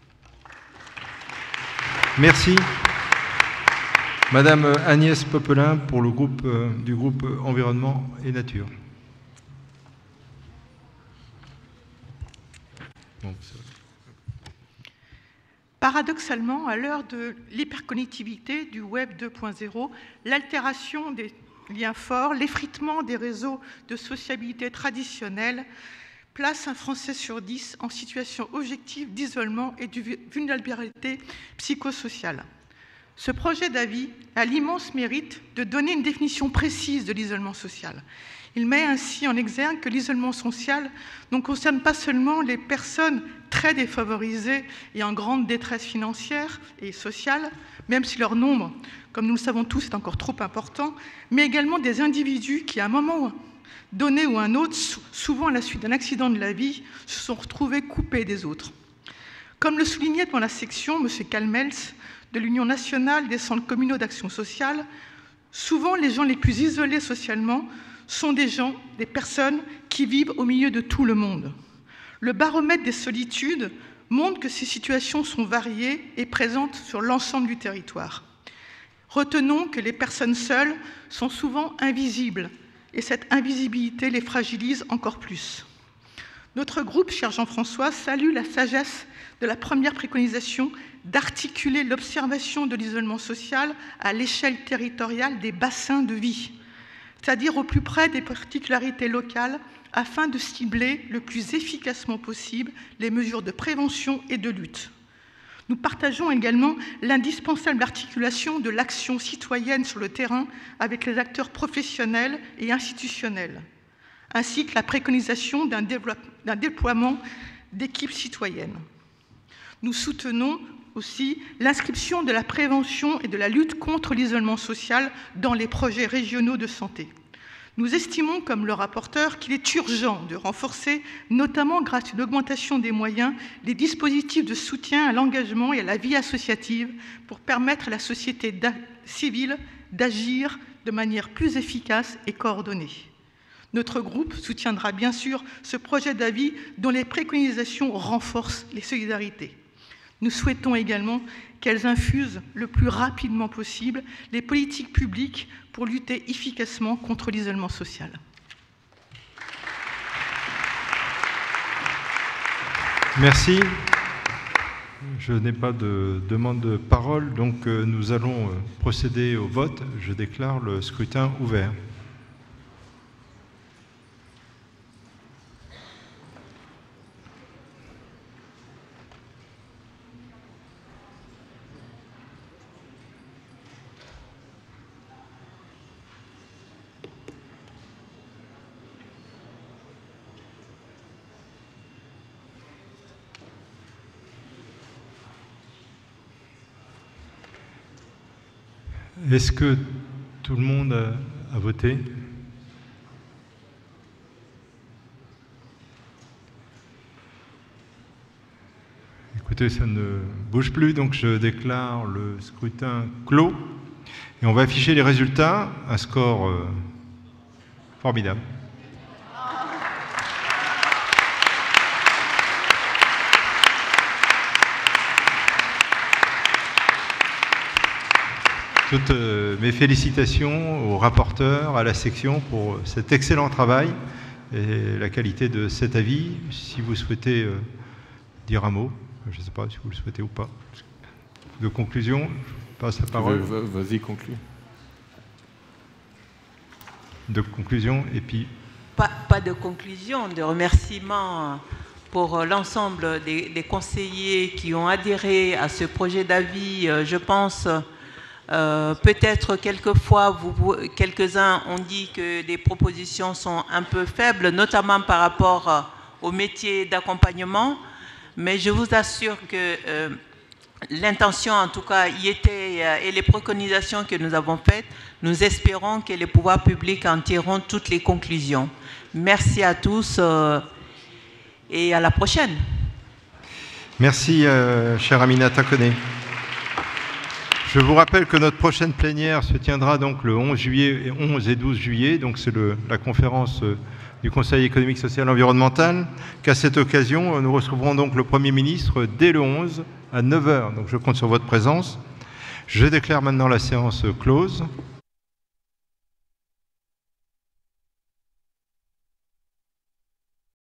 Merci. Madame Agnès Popelin pour le groupe du groupe Environnement et Nature. Paradoxalement, à l'heure de l'hyperconnectivité du Web 2.0, l'altération des liens forts, l'effritement des réseaux de sociabilité traditionnels place un Français sur 10 en situation objective d'isolement et de vulnérabilité psychosociale. Ce projet d'avis a l'immense mérite de donner une définition précise de l'isolement social. Il met ainsi en exergue que l'isolement social ne concerne pas seulement les personnes très défavorisées et en grande détresse financière et sociale, même si leur nombre, comme nous le savons tous, est encore trop important, mais également des individus qui, à un moment donné ou un autre, souvent à la suite d'un accident de la vie, se sont retrouvés coupés des autres. Comme le soulignait dans la section M. Kalmels de l'Union nationale des centres communaux d'action sociale, souvent les gens les plus isolés socialement sont des personnes qui vivent au milieu de tout le monde. Le baromètre des solitudes montre que ces situations sont variées et présentes sur l'ensemble du territoire. Retenons que les personnes seules sont souvent invisibles et cette invisibilité les fragilise encore plus. Notre groupe, cher Jean-François, salue la sagesse de la première préconisation d'articuler l'observation de l'isolement social à l'échelle territoriale des bassins de vie, c'est-à-dire au plus près des particularités locales, afin de cibler le plus efficacement possible les mesures de prévention et de lutte. Nous partageons également l'indispensable articulation de l'action citoyenne sur le terrain avec les acteurs professionnels et institutionnels, ainsi que la préconisation d'un déploiement d'équipes citoyennes. Nous soutenons aussi l'inscription de la prévention et de la lutte contre l'isolement social dans les projets régionaux de santé. Nous estimons, comme le rapporteur, qu'il est urgent de renforcer, notamment grâce à une augmentation des moyens, les dispositifs de soutien à l'engagement et à la vie associative pour permettre à la société civile d'agir de manière plus efficace et coordonnée. Notre groupe soutiendra bien sûr ce projet d'avis dont les préconisations renforcent les solidarités. Nous souhaitons également qu'elles infusent le plus rapidement possible les politiques publiques pour lutter efficacement contre l'isolement social. Merci. Je n'ai pas de demande de parole, donc nous allons procéder au vote. Je déclare le scrutin ouvert. Est-ce que tout le monde a voté? Écoutez, ça ne bouge plus, donc je déclare le scrutin clos. Et on va afficher les résultats, un score formidable. Toutes mes félicitations aux rapporteurs, à la section pour cet excellent travail et la qualité de cet avis. Si vous souhaitez dire un mot, je ne sais pas si vous le souhaitez ou pas. De conclusion, je passe la parole. Vas-y, conclue. De conclusion, et puis... Pas de conclusion, de remerciements pour l'ensemble des conseillers qui ont adhéré à ce projet d'avis. Je pense... peut-être quelquefois, quelques-uns ont dit que les propositions sont un peu faibles, notamment par rapport au métier d'accompagnement, mais je vous assure que l'intention, en tout cas, y était, et les préconisations que nous avons faites, nous espérons que les pouvoirs publics en tireront toutes les conclusions. Merci à tous et à la prochaine. Merci, chère Aminata Koné. Je vous rappelle que notre prochaine plénière se tiendra donc le 11 et 12 juillet, donc c'est la conférence du Conseil économique, social et environnemental, qu'à cette occasion, nous recevrons donc le Premier ministre dès le 11 à 9 h. Donc je compte sur votre présence. Je déclare maintenant la séance close.